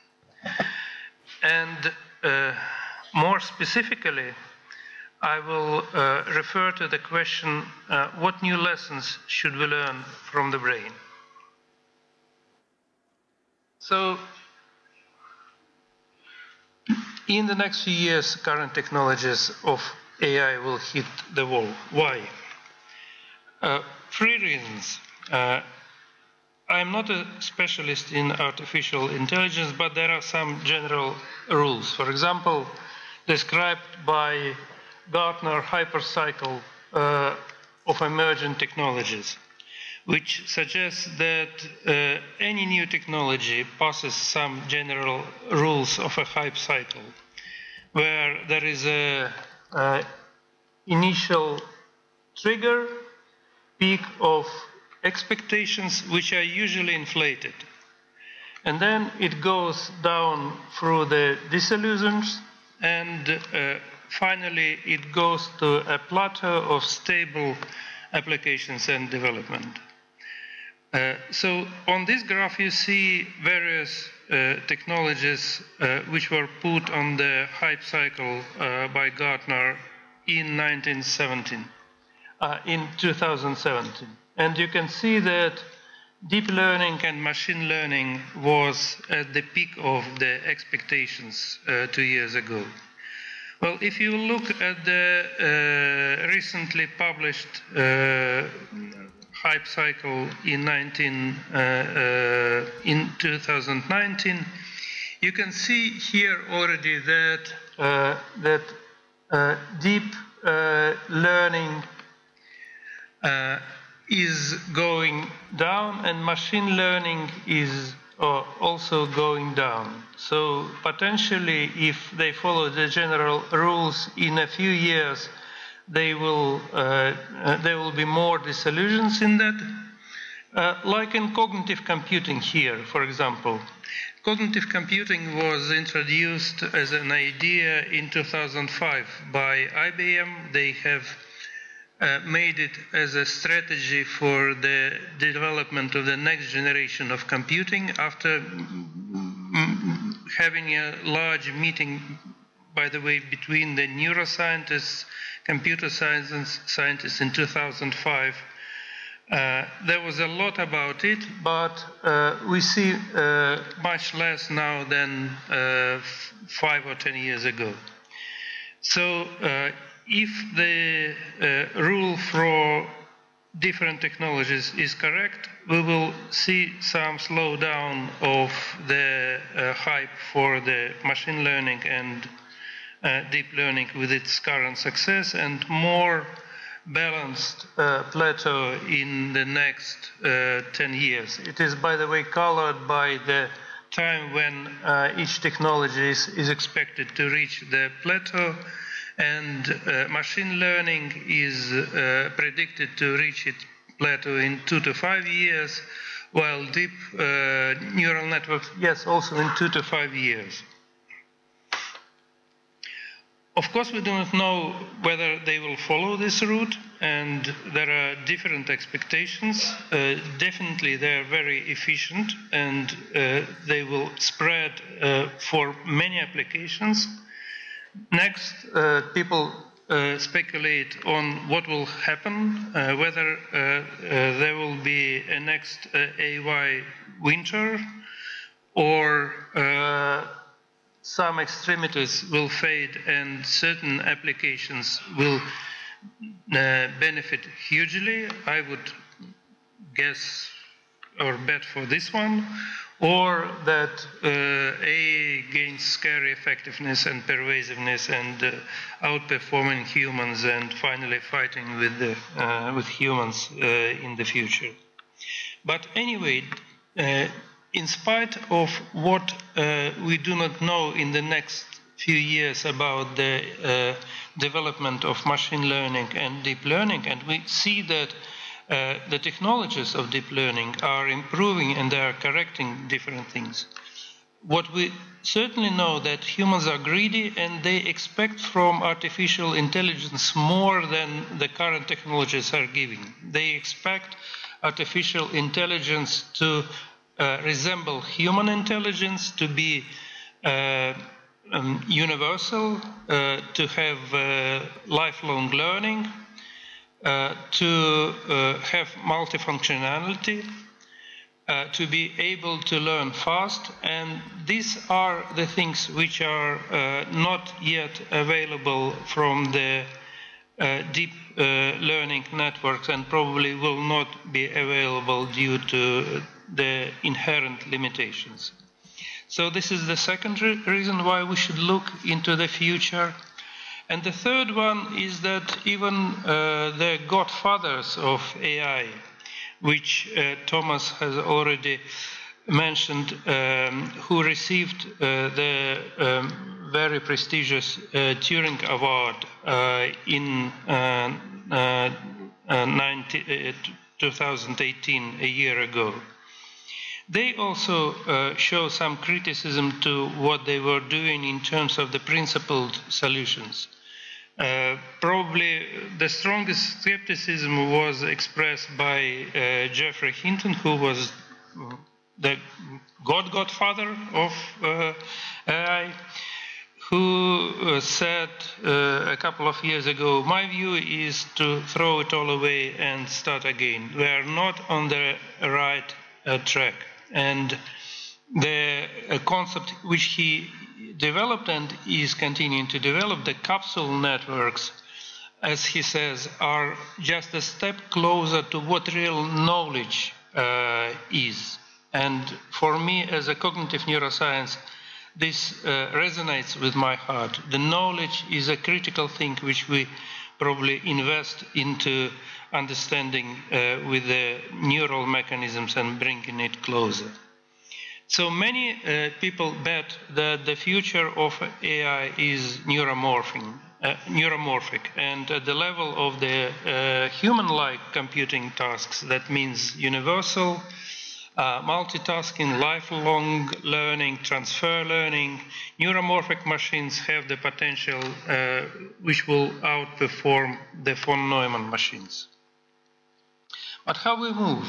And more specifically, I will refer to the question, what new lessons should we learn from the brain? So, in the next few years, current technologies of AI will hit the wall. Why? 3 reasons. I'm not a specialist in artificial intelligence, but there are some general rules. For example, described by Gartner hypercycle of emergent technologies, which suggests that any new technology passes some general rules of a hype cycle, where there is a initial trigger, peak of expectations which are usually inflated. And then it goes down through the disillusions and finally it goes to a plateau of stable applications and development. So on this graph you see various technologies which were put on the hype cycle by Gartner in 2017. And you can see that deep learning and machine learning was at the peak of the expectations 2 years ago. Well, if you look at the recently published hype cycle in 2019, you can see here already that deep learning is going down and machine learning is also going down. So potentially, if they follow the general rules, in a few years there will be more disillusions in that. Like in cognitive computing here, for example, cognitive computing was introduced as an idea in 2005 by IBM. They have made it as a strategy for the development of the next generation of computing after having a large meeting, by the way, between the neuroscientists, computer science scientists in 2005. There was a lot about it, but we see much less now than 5 or 10 years ago. So if the rule for different technologies is correct, we will see some slowdown of the hype for the machine learning and deep learning with its current success, and more balanced plateau in the next 10 years. It is, by the way, colored by the time when each technology is expected to reach the plateau, and machine learning is predicted to reach its plateau in 2 to 5 years, while deep neural networks, yes, also in 2 to 5 years. Of course, we do not know whether they will follow this route, and there are different expectations. Definitely, they are very efficient, and they will spread for many applications. Next, people speculate on what will happen, whether there will be a next AI winter, or some extremities will fade and certain applications will benefit hugely. I would guess or bet for this one, or that AI gains scary effectiveness and pervasiveness and outperforming humans and finally fighting with humans in the future. But anyway, in spite of what we do not know in the next few years about the development of machine learning and deep learning, and we see that the technologies of deep learning are improving and they are correcting different things. What we certainly know that humans are greedy and they expect from artificial intelligence more than the current technologies are giving. They expect artificial intelligence to resemble human intelligence, to be universal, to have lifelong learning, to have multifunctionality, to be able to learn fast, and these are the things which are not yet available from the deep learning networks and probably will not be available due to the inherent limitations. So this is the second reason why we should look into the future. And the third one is that even the godfathers of AI, which Thomas has already mentioned, who received the very prestigious Turing Award in 2018, a year ago, they also show some criticism to what they were doing in terms of the principled solutions. Probably the strongest skepticism was expressed by Geoffrey Hinton, who was the godfather of AI, who said a couple of years ago, "My view is to throw it all away and start again. We are not on the right track." And the concept which he developed and is continuing to develop, the capsule networks, as he says, are just a step closer to what real knowledge is. And for me, as a cognitive neuroscience, this resonates with my heart. The knowledge is a critical thing which we probably invest into understanding with the neural mechanisms and bringing it closer. So many people bet that the future of AI is neuromorphic, and at the level of the human-like computing tasks, that means universal, multitasking, lifelong learning, transfer learning. Neuromorphic machines have the potential which will outperform the von Neumann machines. But how we move?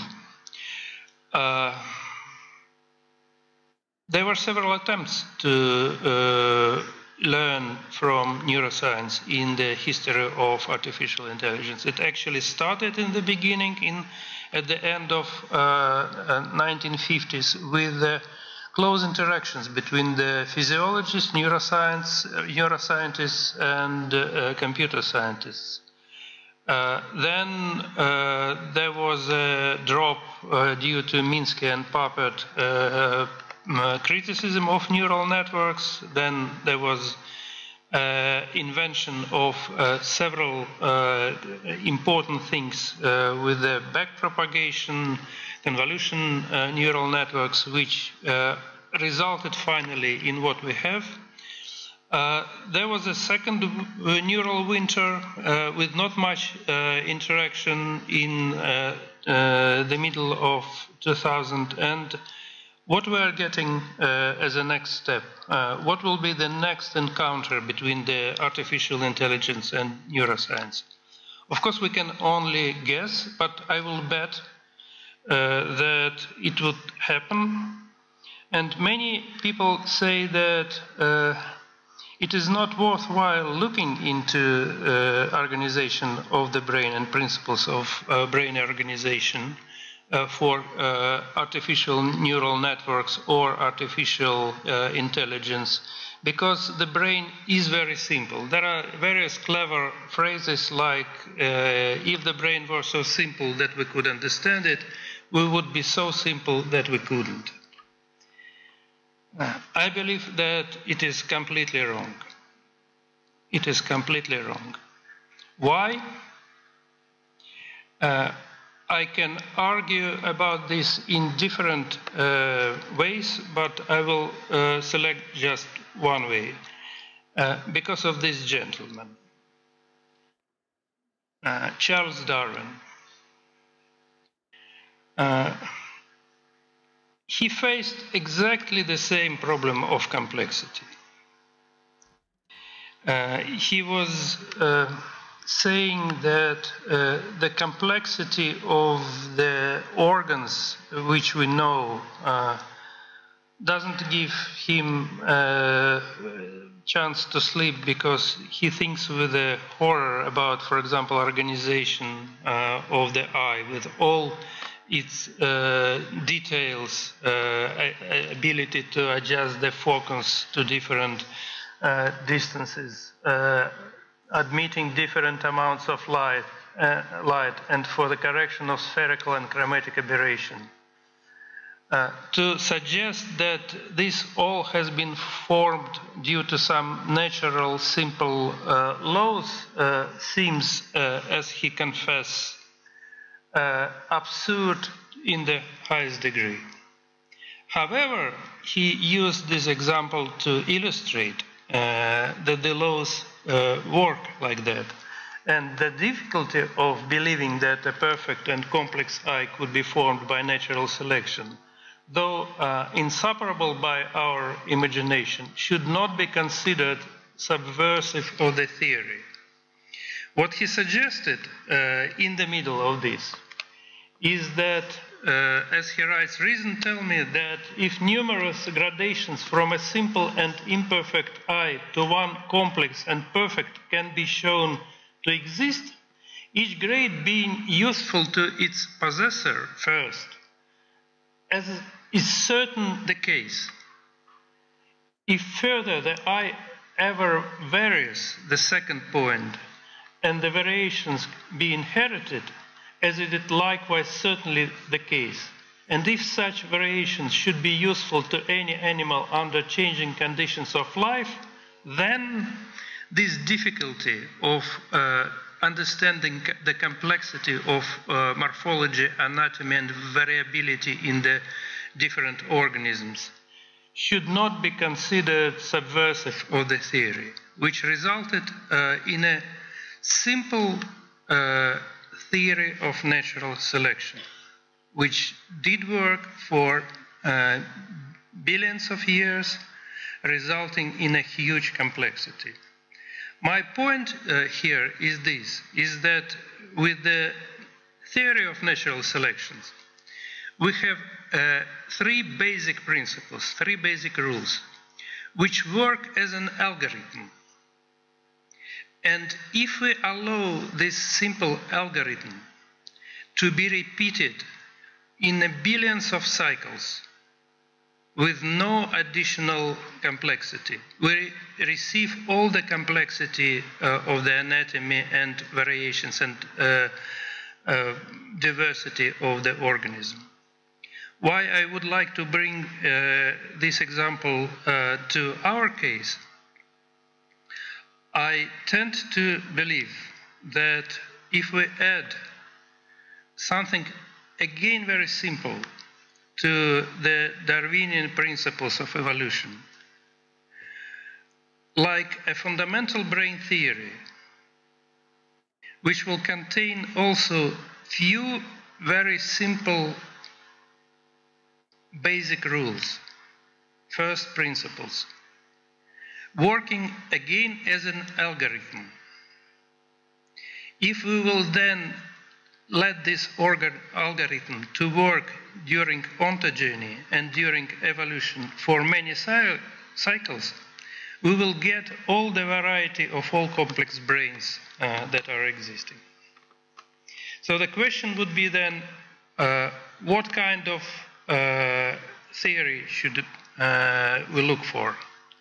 There were several attempts to learn from neuroscience in the history of artificial intelligence. It actually started in the beginning, at the end of 1950s, with close interactions between the physiologists, neuroscientists, and computer scientists. Then there was a drop due to Minsky and Papert criticism of neural networks. Then there was invention of several important things with the backpropagation, convolution neural networks, which resulted finally in what we have. There was a second neural winter with not much interaction in the middle of 2000. And what we are getting as a next step? What will be the next encounter between the artificial intelligence and neuroscience? Of course, we can only guess, but I will bet that it would happen. And many people say that it is not worthwhile looking into organization of the brain and principles of brain organization for artificial neural networks or artificial intelligence, because the brain is very simple. There are various clever phrases like, if the brain were so simple that we could understand it, we would be so simple that we couldn't. I believe that it is completely wrong. It is completely wrong. Why? I can argue about this in different ways, but I will select just one way, because of this gentleman, Charles Darwin. He faced exactly the same problem of complexity. He was saying that the complexity of the organs which we know doesn't give him a chance to sleep, because he thinks with a horror about, for example, organization of the eye with all its details, ability to adjust the focus to different distances, admitting different amounts of light, and for the correction of spherical and chromatic aberration. To suggest that this all has been formed due to some natural, simple laws seems, as he confessed, absurd in the highest degree. However, he used this example to illustrate that the laws work like that, and the difficulty of believing that a perfect and complex eye could be formed by natural selection, though insuperable by our imagination, should not be considered subversive of the theory. What he suggested in the middle of this is that, as he writes, reason tells me that if numerous gradations from a simple and imperfect eye to one complex and perfect can be shown to exist, each grade being useful to its possessor first, as is certain the case. If further the eye ever varies the second point, and the variations be inherited, as it is likewise certainly the case, and if such variations should be useful to any animal under changing conditions of life, then this difficulty of understanding the complexity of morphology, anatomy, and variability in the different organisms should not be considered subversive of the theory, which resulted in a simple theory of natural selection. which did work for billions of years, resulting in a huge complexity. My point here is this, is that with the theory of natural selections, we have three basic principles, three basic rules, which work as an algorithm. And if we allow this simple algorithm to be repeated in billions of cycles with no additional complexity, we receive all the complexity of the anatomy and variations and diversity of the organism. Why I would like to bring this example to our case, I tend to believe that if we add something again very simple to the Darwinian principles of evolution, like a fundamental brain theory, which will contain also few very simple basic rules, first principles, working again as an algorithm. If we will then let this algorithm to work during ontogeny and during evolution for many cycles, we will get all the variety of all complex brains that are existing. So the question would be then, what kind of theory should we look for?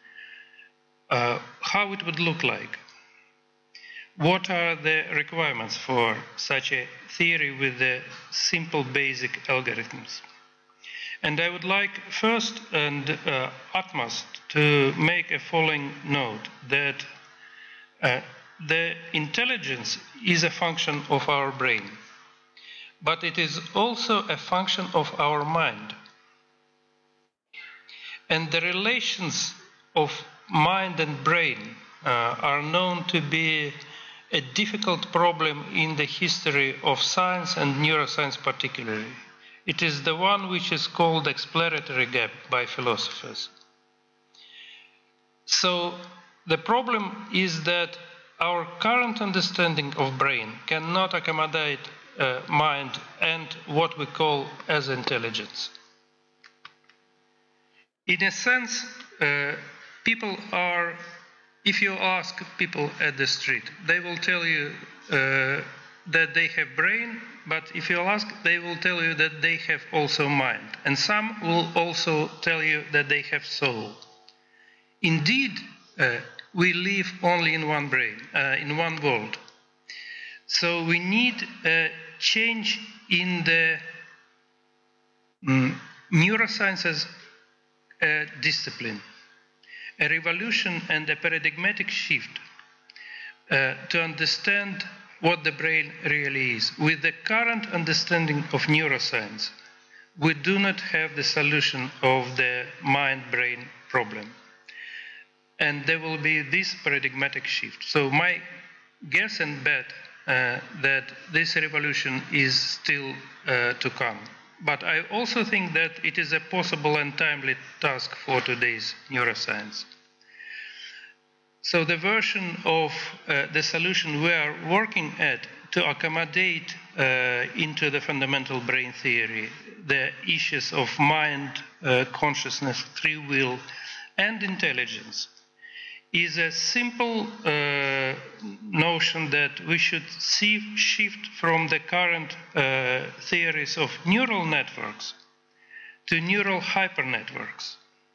How it would look like? What are the requirements for such a theory with the simple basic algorithms? And I would like first and utmost to make a following note that the intelligence is a function of our brain, but it is also a function of our mind. And the relations of mind and brain are known to be a difficult problem in the history of science and neuroscience particularly. It is the one which is called exploratory gap by philosophers. So the problem is that our current understanding of brain cannot accommodate mind and what we call as intelligence. In a sense, people are, if you ask people at the street, they will tell you that they have brain, but if you ask, they will tell you that they have also mind. And some will also tell you that they have soul. Indeed, we live only in one brain, in one world. So we need a change in the neurosciences discipline, a revolution and a paradigmatic shift to understand what the brain really is. With the current understanding of neuroscience, we do not have the solution of the mind-brain problem. And there will be this paradigmatic shift. So my guess and bet that this revolution is still to come. But I also think that it is a possible and timely task for today's neuroscience. So the version of the solution we are working at to accommodate into the fundamental brain theory the issues of mind, consciousness, free will, and intelligence is a simple notion that we should shift from the current theories of neural networks to neural hypernetworks.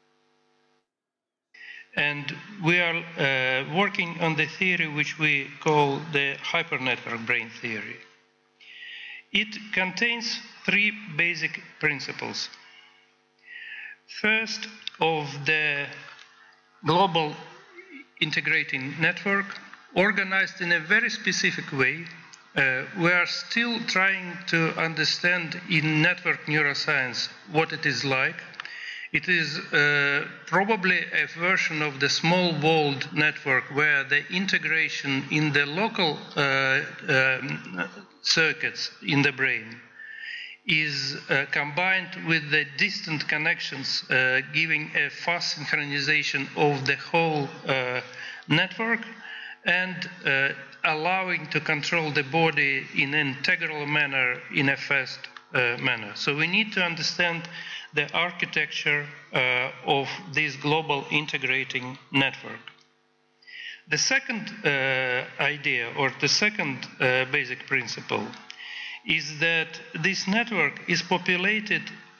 And we are working on the theory which we call the hypernetwork brain theory. It contains three basic principles. First, of the global integrating network, organized in a very specific way. We are still trying to understand in network neuroscience what it is like. It is probably a version of the small-walled network where the integration in the local circuits in the brain is combined with the distant connections, giving a fast synchronization of the whole network and allowing to control the body in an integral manner, in a fast manner. So we need to understand the architecture of this global integrating network. The second idea, or the second basic principle, is that this network is populated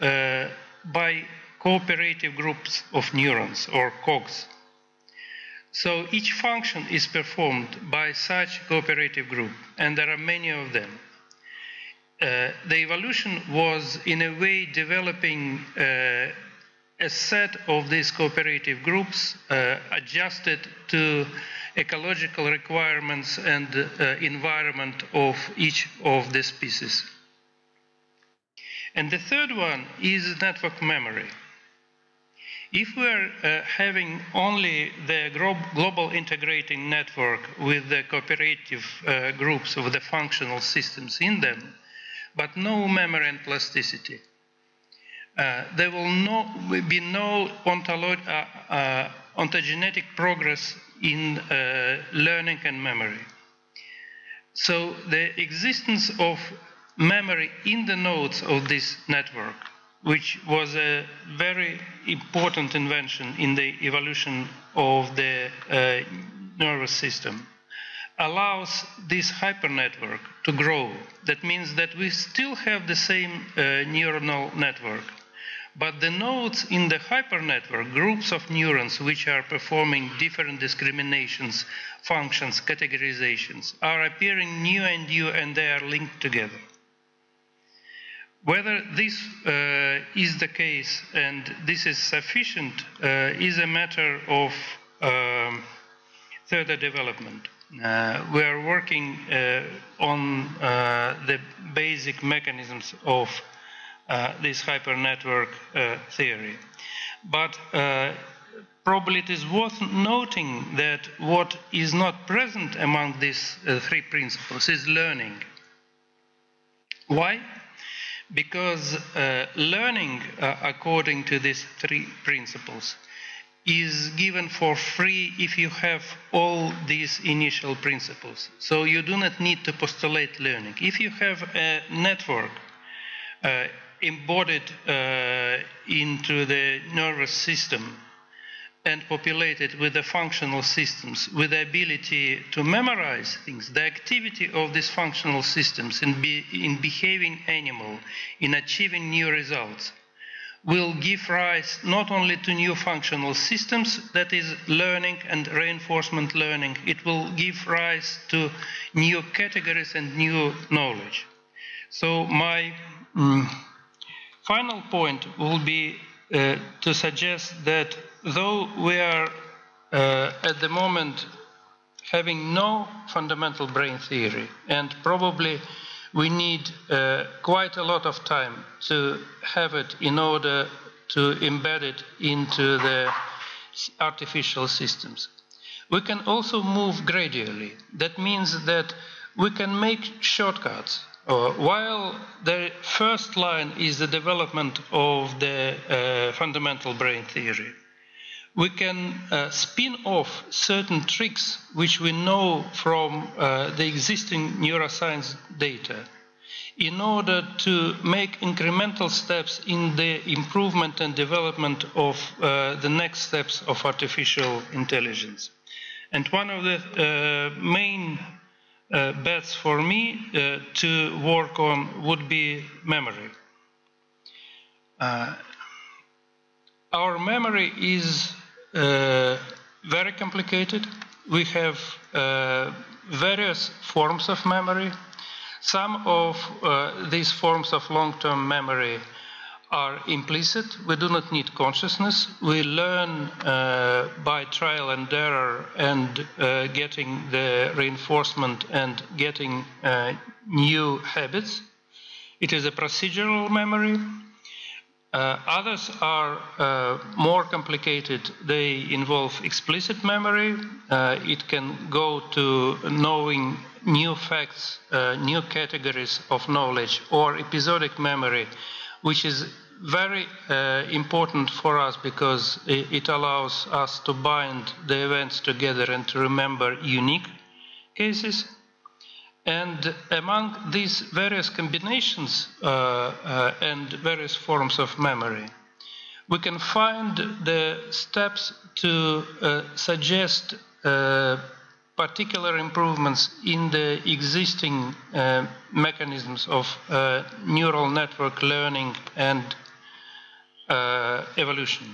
by cooperative groups of neurons, or COGs. So each function is performed by such cooperative group, and there are many of them. The evolution was, in a way, developing a set of these cooperative groups adjusted to ecological requirements and environment of each of the species. And the third one is network memory. If we are having only the global integrating network with the cooperative groups of the functional systems in them, but no memory and plasticity, there will be no ontogenetic progress in learning and memory. So the existence of memory in the nodes of this network, which was a very important invention in the evolution of the nervous system, allows this hypernetwork to grow. That means that we still have the same neuronal network, but the nodes in the hypernetwork, groups of neurons which are performing different discriminations, functions, categorizations, are appearing new and new, and they are linked together. Whether this is the case and this is sufficient is a matter of further development. We are working on the basic mechanisms of this hypernetwork theory. But probably it is worth noting that what is not present among these three principles is learning. Why? Because learning, according to these three principles, is given for free if you have all these initial principles. So you do not need to postulate learning. If you have a network embodied into the nervous system and populated with the functional systems, with the ability to memorize things, the activity of these functional systems in behaving animal, in achieving new results, will give rise not only to new functional systems, that is learning and reinforcement learning, it will give rise to new categories and new knowledge. So my final point will be to suggest that though we are at the moment having no fundamental brain theory, and probably we need quite a lot of time to have it in order to embed it into the artificial systems, we can also move gradually. That means that we can make shortcuts. While the first line is the development of the fundamental brain theory, we can spin off certain tricks which we know from the existing neuroscience data in order to make incremental steps in the improvement and development of the next steps of artificial intelligence. And one of the main bets for me to work on would be memory. Our memory is very complicated. We have various forms of memory. Some of these forms of long-term memory are implicit. We do not need consciousness. We learn by trial and error and getting the reinforcement and getting new habits. It is a procedural memory. Others are more complicated. They involve explicit memory. It can go to knowing new facts, new categories of knowledge, or episodic memory, which is very important for us because it allows us to bind the events together and to remember unique cases. And among these various combinations and various forms of memory, we can find the steps to suggest particular improvements in the existing mechanisms of neural network learning and evolution.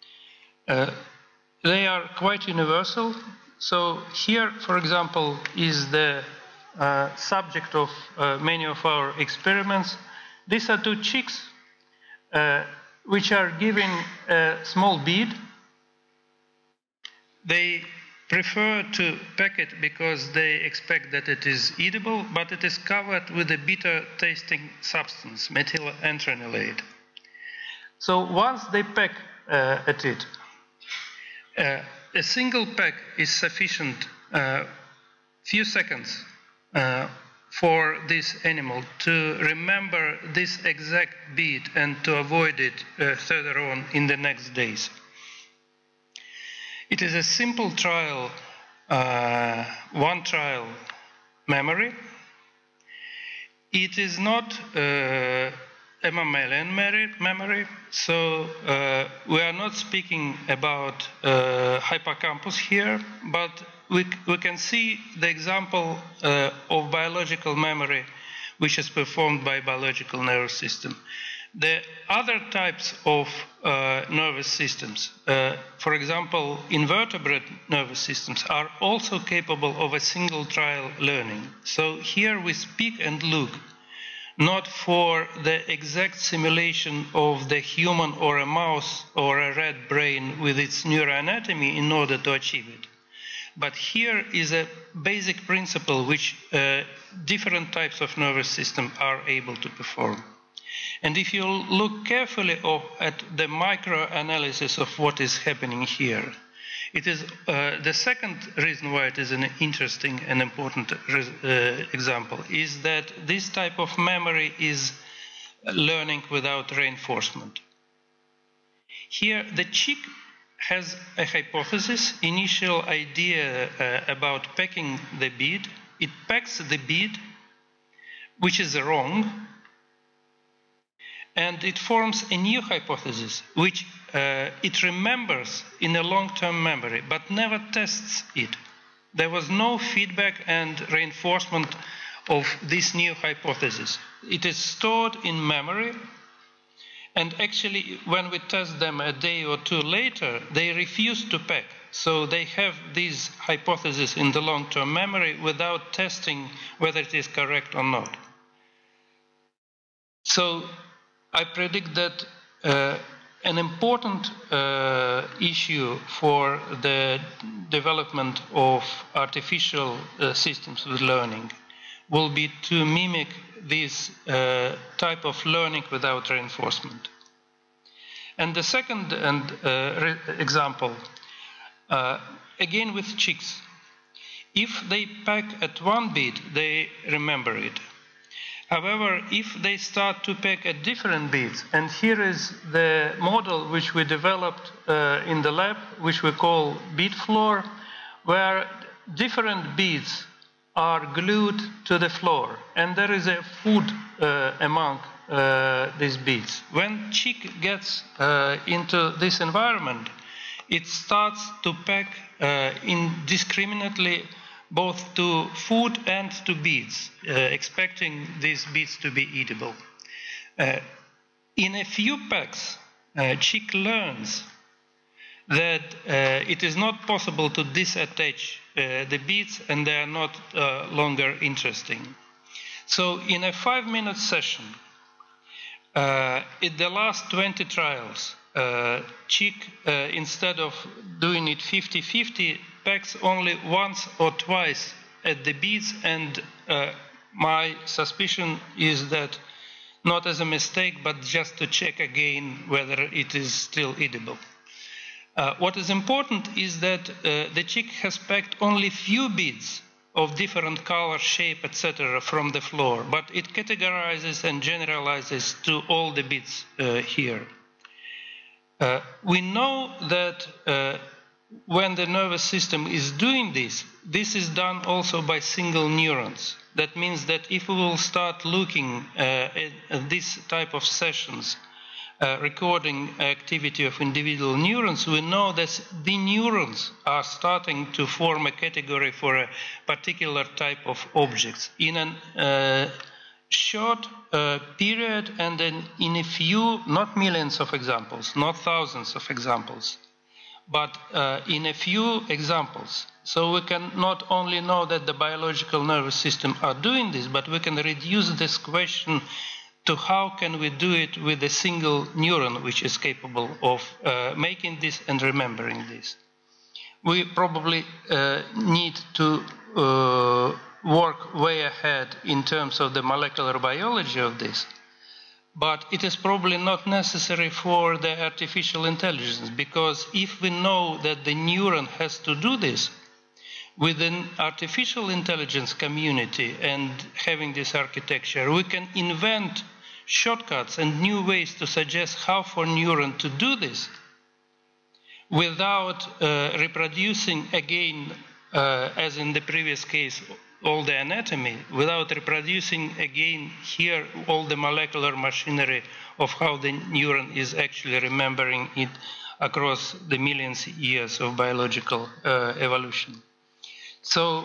They are quite universal. So here, for example, is the subject of many of our experiments. These are two chicks which are given a small bead. They prefer to peck it because they expect that it is edible, but it is covered with a bitter tasting substance, methylenthranilate. So once they peck at it, a single peck is sufficient, few seconds, for this animal to remember this exact bead and to avoid it further on in the next days. It is a simple trial, one trial memory. It is not a mammalian memory, so we are not speaking about hippocampus here, but we can see the example of biological memory which is performed by biological nervous system. The other types of nervous systems, for example, invertebrate nervous systems, are also capable of a single trial learning. So here we speak and look not for the exact simulation of the human or a mouse or a rat brain with its neuroanatomy in order to achieve it. But here is a basic principle which different types of nervous system are able to perform. And if you look carefully at the micro-analysis of what is happening here, it is the second reason why it is an interesting and important example is that this type of memory is learning without reinforcement. Here, the chick has a hypothesis, initial idea about pecking the bead. It pecks the bead, which is wrong, and it forms a new hypothesis, which it remembers in a long-term memory, but never tests it. There was no feedback and reinforcement of this new hypothesis. It is stored in memory, and actually, when we test them a day or two later, they refuse to peck. So they have this hypothesis in the long-term memory without testing whether it is correct or not. So I predict that an important issue for the development of artificial systems with learning will be to mimic this type of learning without reinforcement. And the second example, again with chicks. If they peck at one bead, they remember it. However, if they start to peck at different beads, and here is the model which we developed in the lab, which we call bead floor, where different beads are glued to the floor, and there is a food among these beads. When chick gets into this environment, it starts to peck indiscriminately both to food and to beads, expecting these beads to be eatable. In a few pecks, chick learns that it is not possible to disattach the beads, and they are not longer interesting. So in a 5-minute session, in the last 20 trials, chick, instead of doing it 50-50, pecks only once or twice at the beads, and my suspicion is that not as a mistake, but just to check again whether it is still edible. What is important is that the chick has pecked only few beads of different color, shape, etc. from the floor, but it categorizes and generalizes to all the bits here. We know that when the nervous system is doing this, this is done also by single neurons. That means that if we will start looking at this type of sessions, recording activity of individual neurons, we know that the neurons are starting to form a category for a particular type of objects in a short period, and then in a few, not millions of examples, not thousands of examples, but in a few examples. So we can not only know that the biological nervous system are doing this, but we can reduce this question to how can we do it with a single neuron which is capable of making this and remembering this. We probably need to work way ahead in terms of the molecular biology of this, but it is probably not necessary for the artificial intelligence, because if we know that the neuron has to do this, within artificial intelligence community and having this architecture, we can invent shortcuts and new ways to suggest how for neuron to do this without reproducing again, as in the previous case, all the anatomy, without reproducing again here all the molecular machinery of how the neuron is actually remembering it across the millions of years of biological evolution. So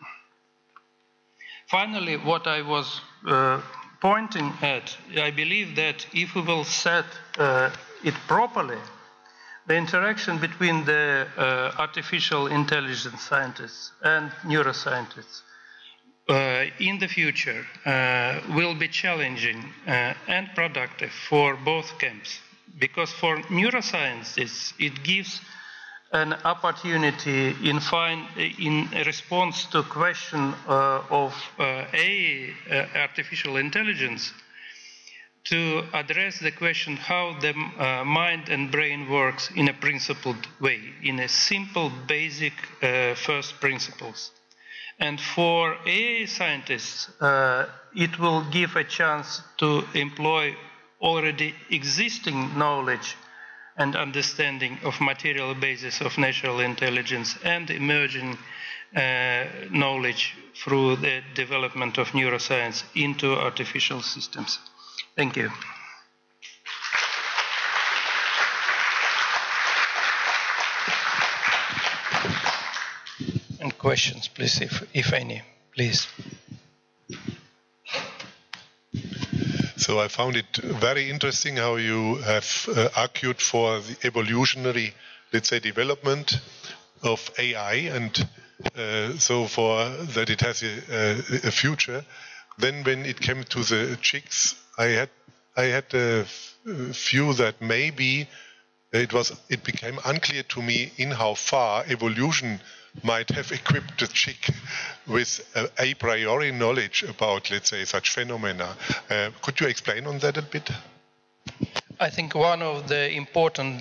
finally, what I was pointing at, I believe that if we will set it properly, the interaction between the artificial intelligence scientists and neuroscientists in the future will be challenging and productive for both camps. Because for neuroscientists, it gives an opportunity in response to question of artificial intelligence to address the question how the mind and brain works in a principled way, in a simple, basic first principles. And for AI scientists, it will give a chance to employ already existing knowledge and understanding of material basis of natural intelligence and emerging knowledge through the development of neuroscience into artificial systems. Thank you. And questions, please, if any, please. So I found it very interesting how you have argued for the evolutionary, let's say, development of AI, and so for that it has a future. Then when it came to the chicks, I had a view that maybe it became unclear to me in how far evolution might have equipped the chick with a priori knowledge about, let's say, such phenomena. Could you explain on that a bit? I think one of the important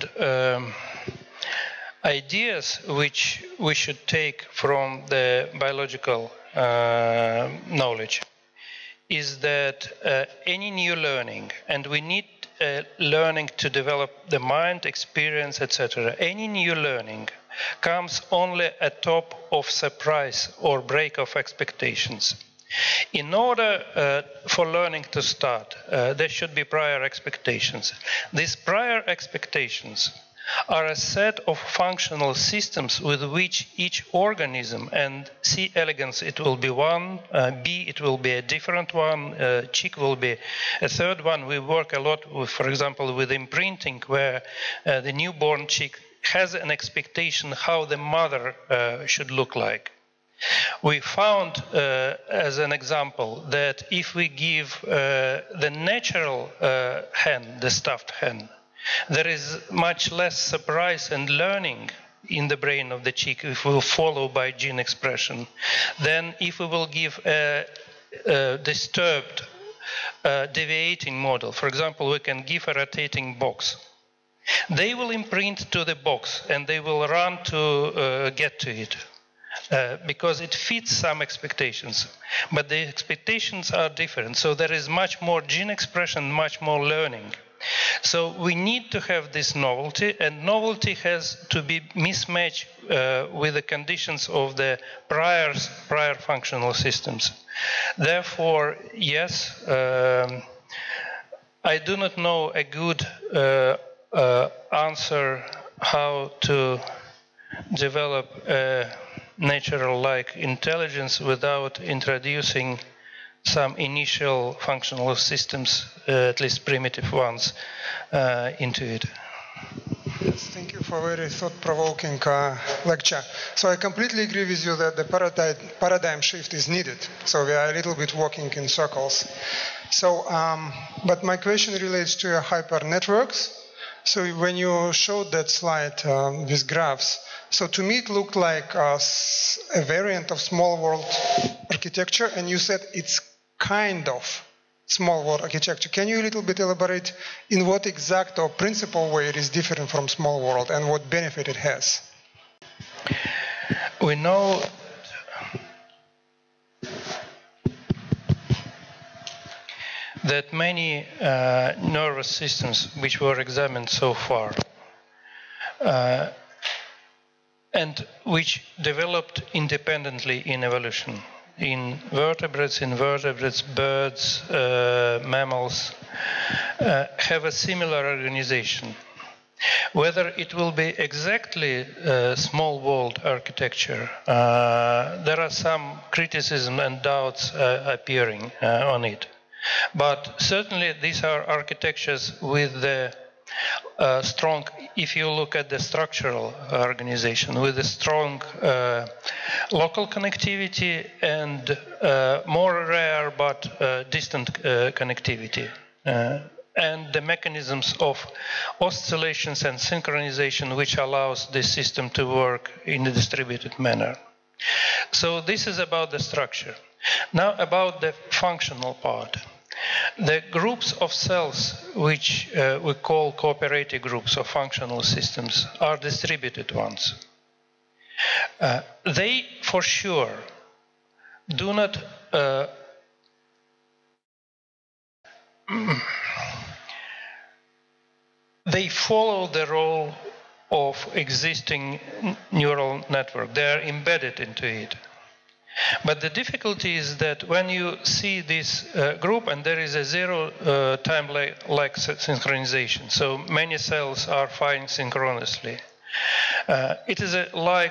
ideas which we should take from the biological knowledge is that any new learning, and we need learning to develop the mind, experience, etc. Any new learning comes only at top of surprise or break of expectations. In order for learning to start, there should be prior expectations. These prior expectations are a set of functional systems with which each organism, and C. elegans it will be one, B it will be a different one, chick will be a third one. We work a lot with, for example, with imprinting, where the newborn chick has an expectation how the mother should look like. We found, as an example, that if we give the natural hen, the stuffed hen, there is much less surprise and learning in the brain of the chick if we will follow by gene expression than if we will give a disturbed deviating model. For example, we can give a rotating box. They will imprint to the box and they will run to get to it. because it fits some expectations. But the expectations are different. So there is much more gene expression, much more learning. So we need to have this novelty, and novelty has to be mismatched with the conditions of the prior functional systems. Therefore, yes, I do not know a good answer how to develop a natural-like intelligence without introducing some initial functional systems, at least primitive ones, into it. Yes, thank you for a very thought-provoking lecture. So I completely agree with you that the paradigm shift is needed. So we are a little bit walking in circles. So, but my question relates to hyper networks. So when you showed that slide with graphs, so to me it looked like a variant of small world architecture, and you said it's kind of small world architecture. Can you a little bit elaborate in what exact or principal way it is different from small world and what benefit it has? We know that many nervous systems which were examined so far and which developed independently in evolution, in vertebrates, birds, mammals, have a similar organization. Whether it will be exactly small world architecture, there are some criticism and doubts appearing on it. But certainly these are architectures with the strong, if you look at the structural organization, with a strong local connectivity and more rare but distant connectivity. And the mechanisms of oscillations and synchronization which allows this system to work in a distributed manner. So this is about the structure. Now about the functional part. The groups of cells, which we call cooperative groups of functional systems, are distributed ones. They, for sure, do not they follow the role of existing neural network. They are embedded into it. But the difficulty is that when you see this group and there is a zero time-like synchronization, so many cells are firing synchronously. It is like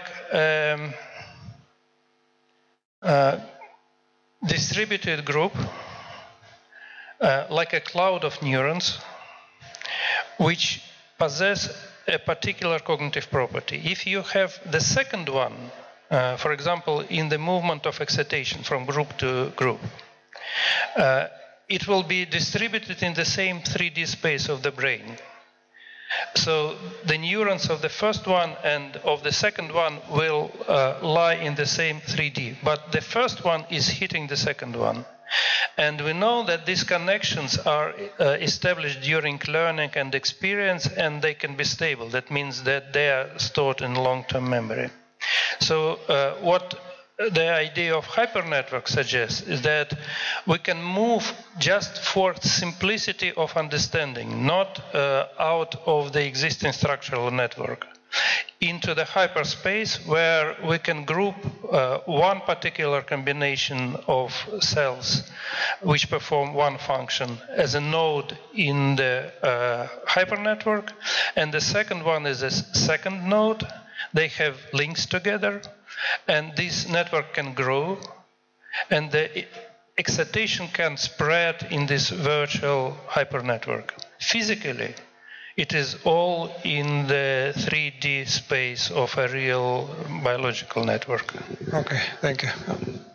distributed group, like a cloud of neurons, which possess a particular cognitive property. If you have the second one, for example, in the movement of excitation from group to group, it will be distributed in the same 3D space of the brain. So the neurons of the first one and of the second one will lie in the same 3D, but the first one is hitting the second one. And we know that these connections are established during learning and experience, and they can be stable. That means that they are stored in long-term memory. So what the idea of hypernetwork suggests is that we can move just for simplicity of understanding, not out of the existing structural network, into the hyperspace where we can group one particular combination of cells which perform one function as a node in the hypernetwork, and the second one is a second node. They have links together, and this network can grow, and the excitation can spread in this virtual hypernetwork. Physically, it is all in the 3D space of a real biological network. Okay, thank you.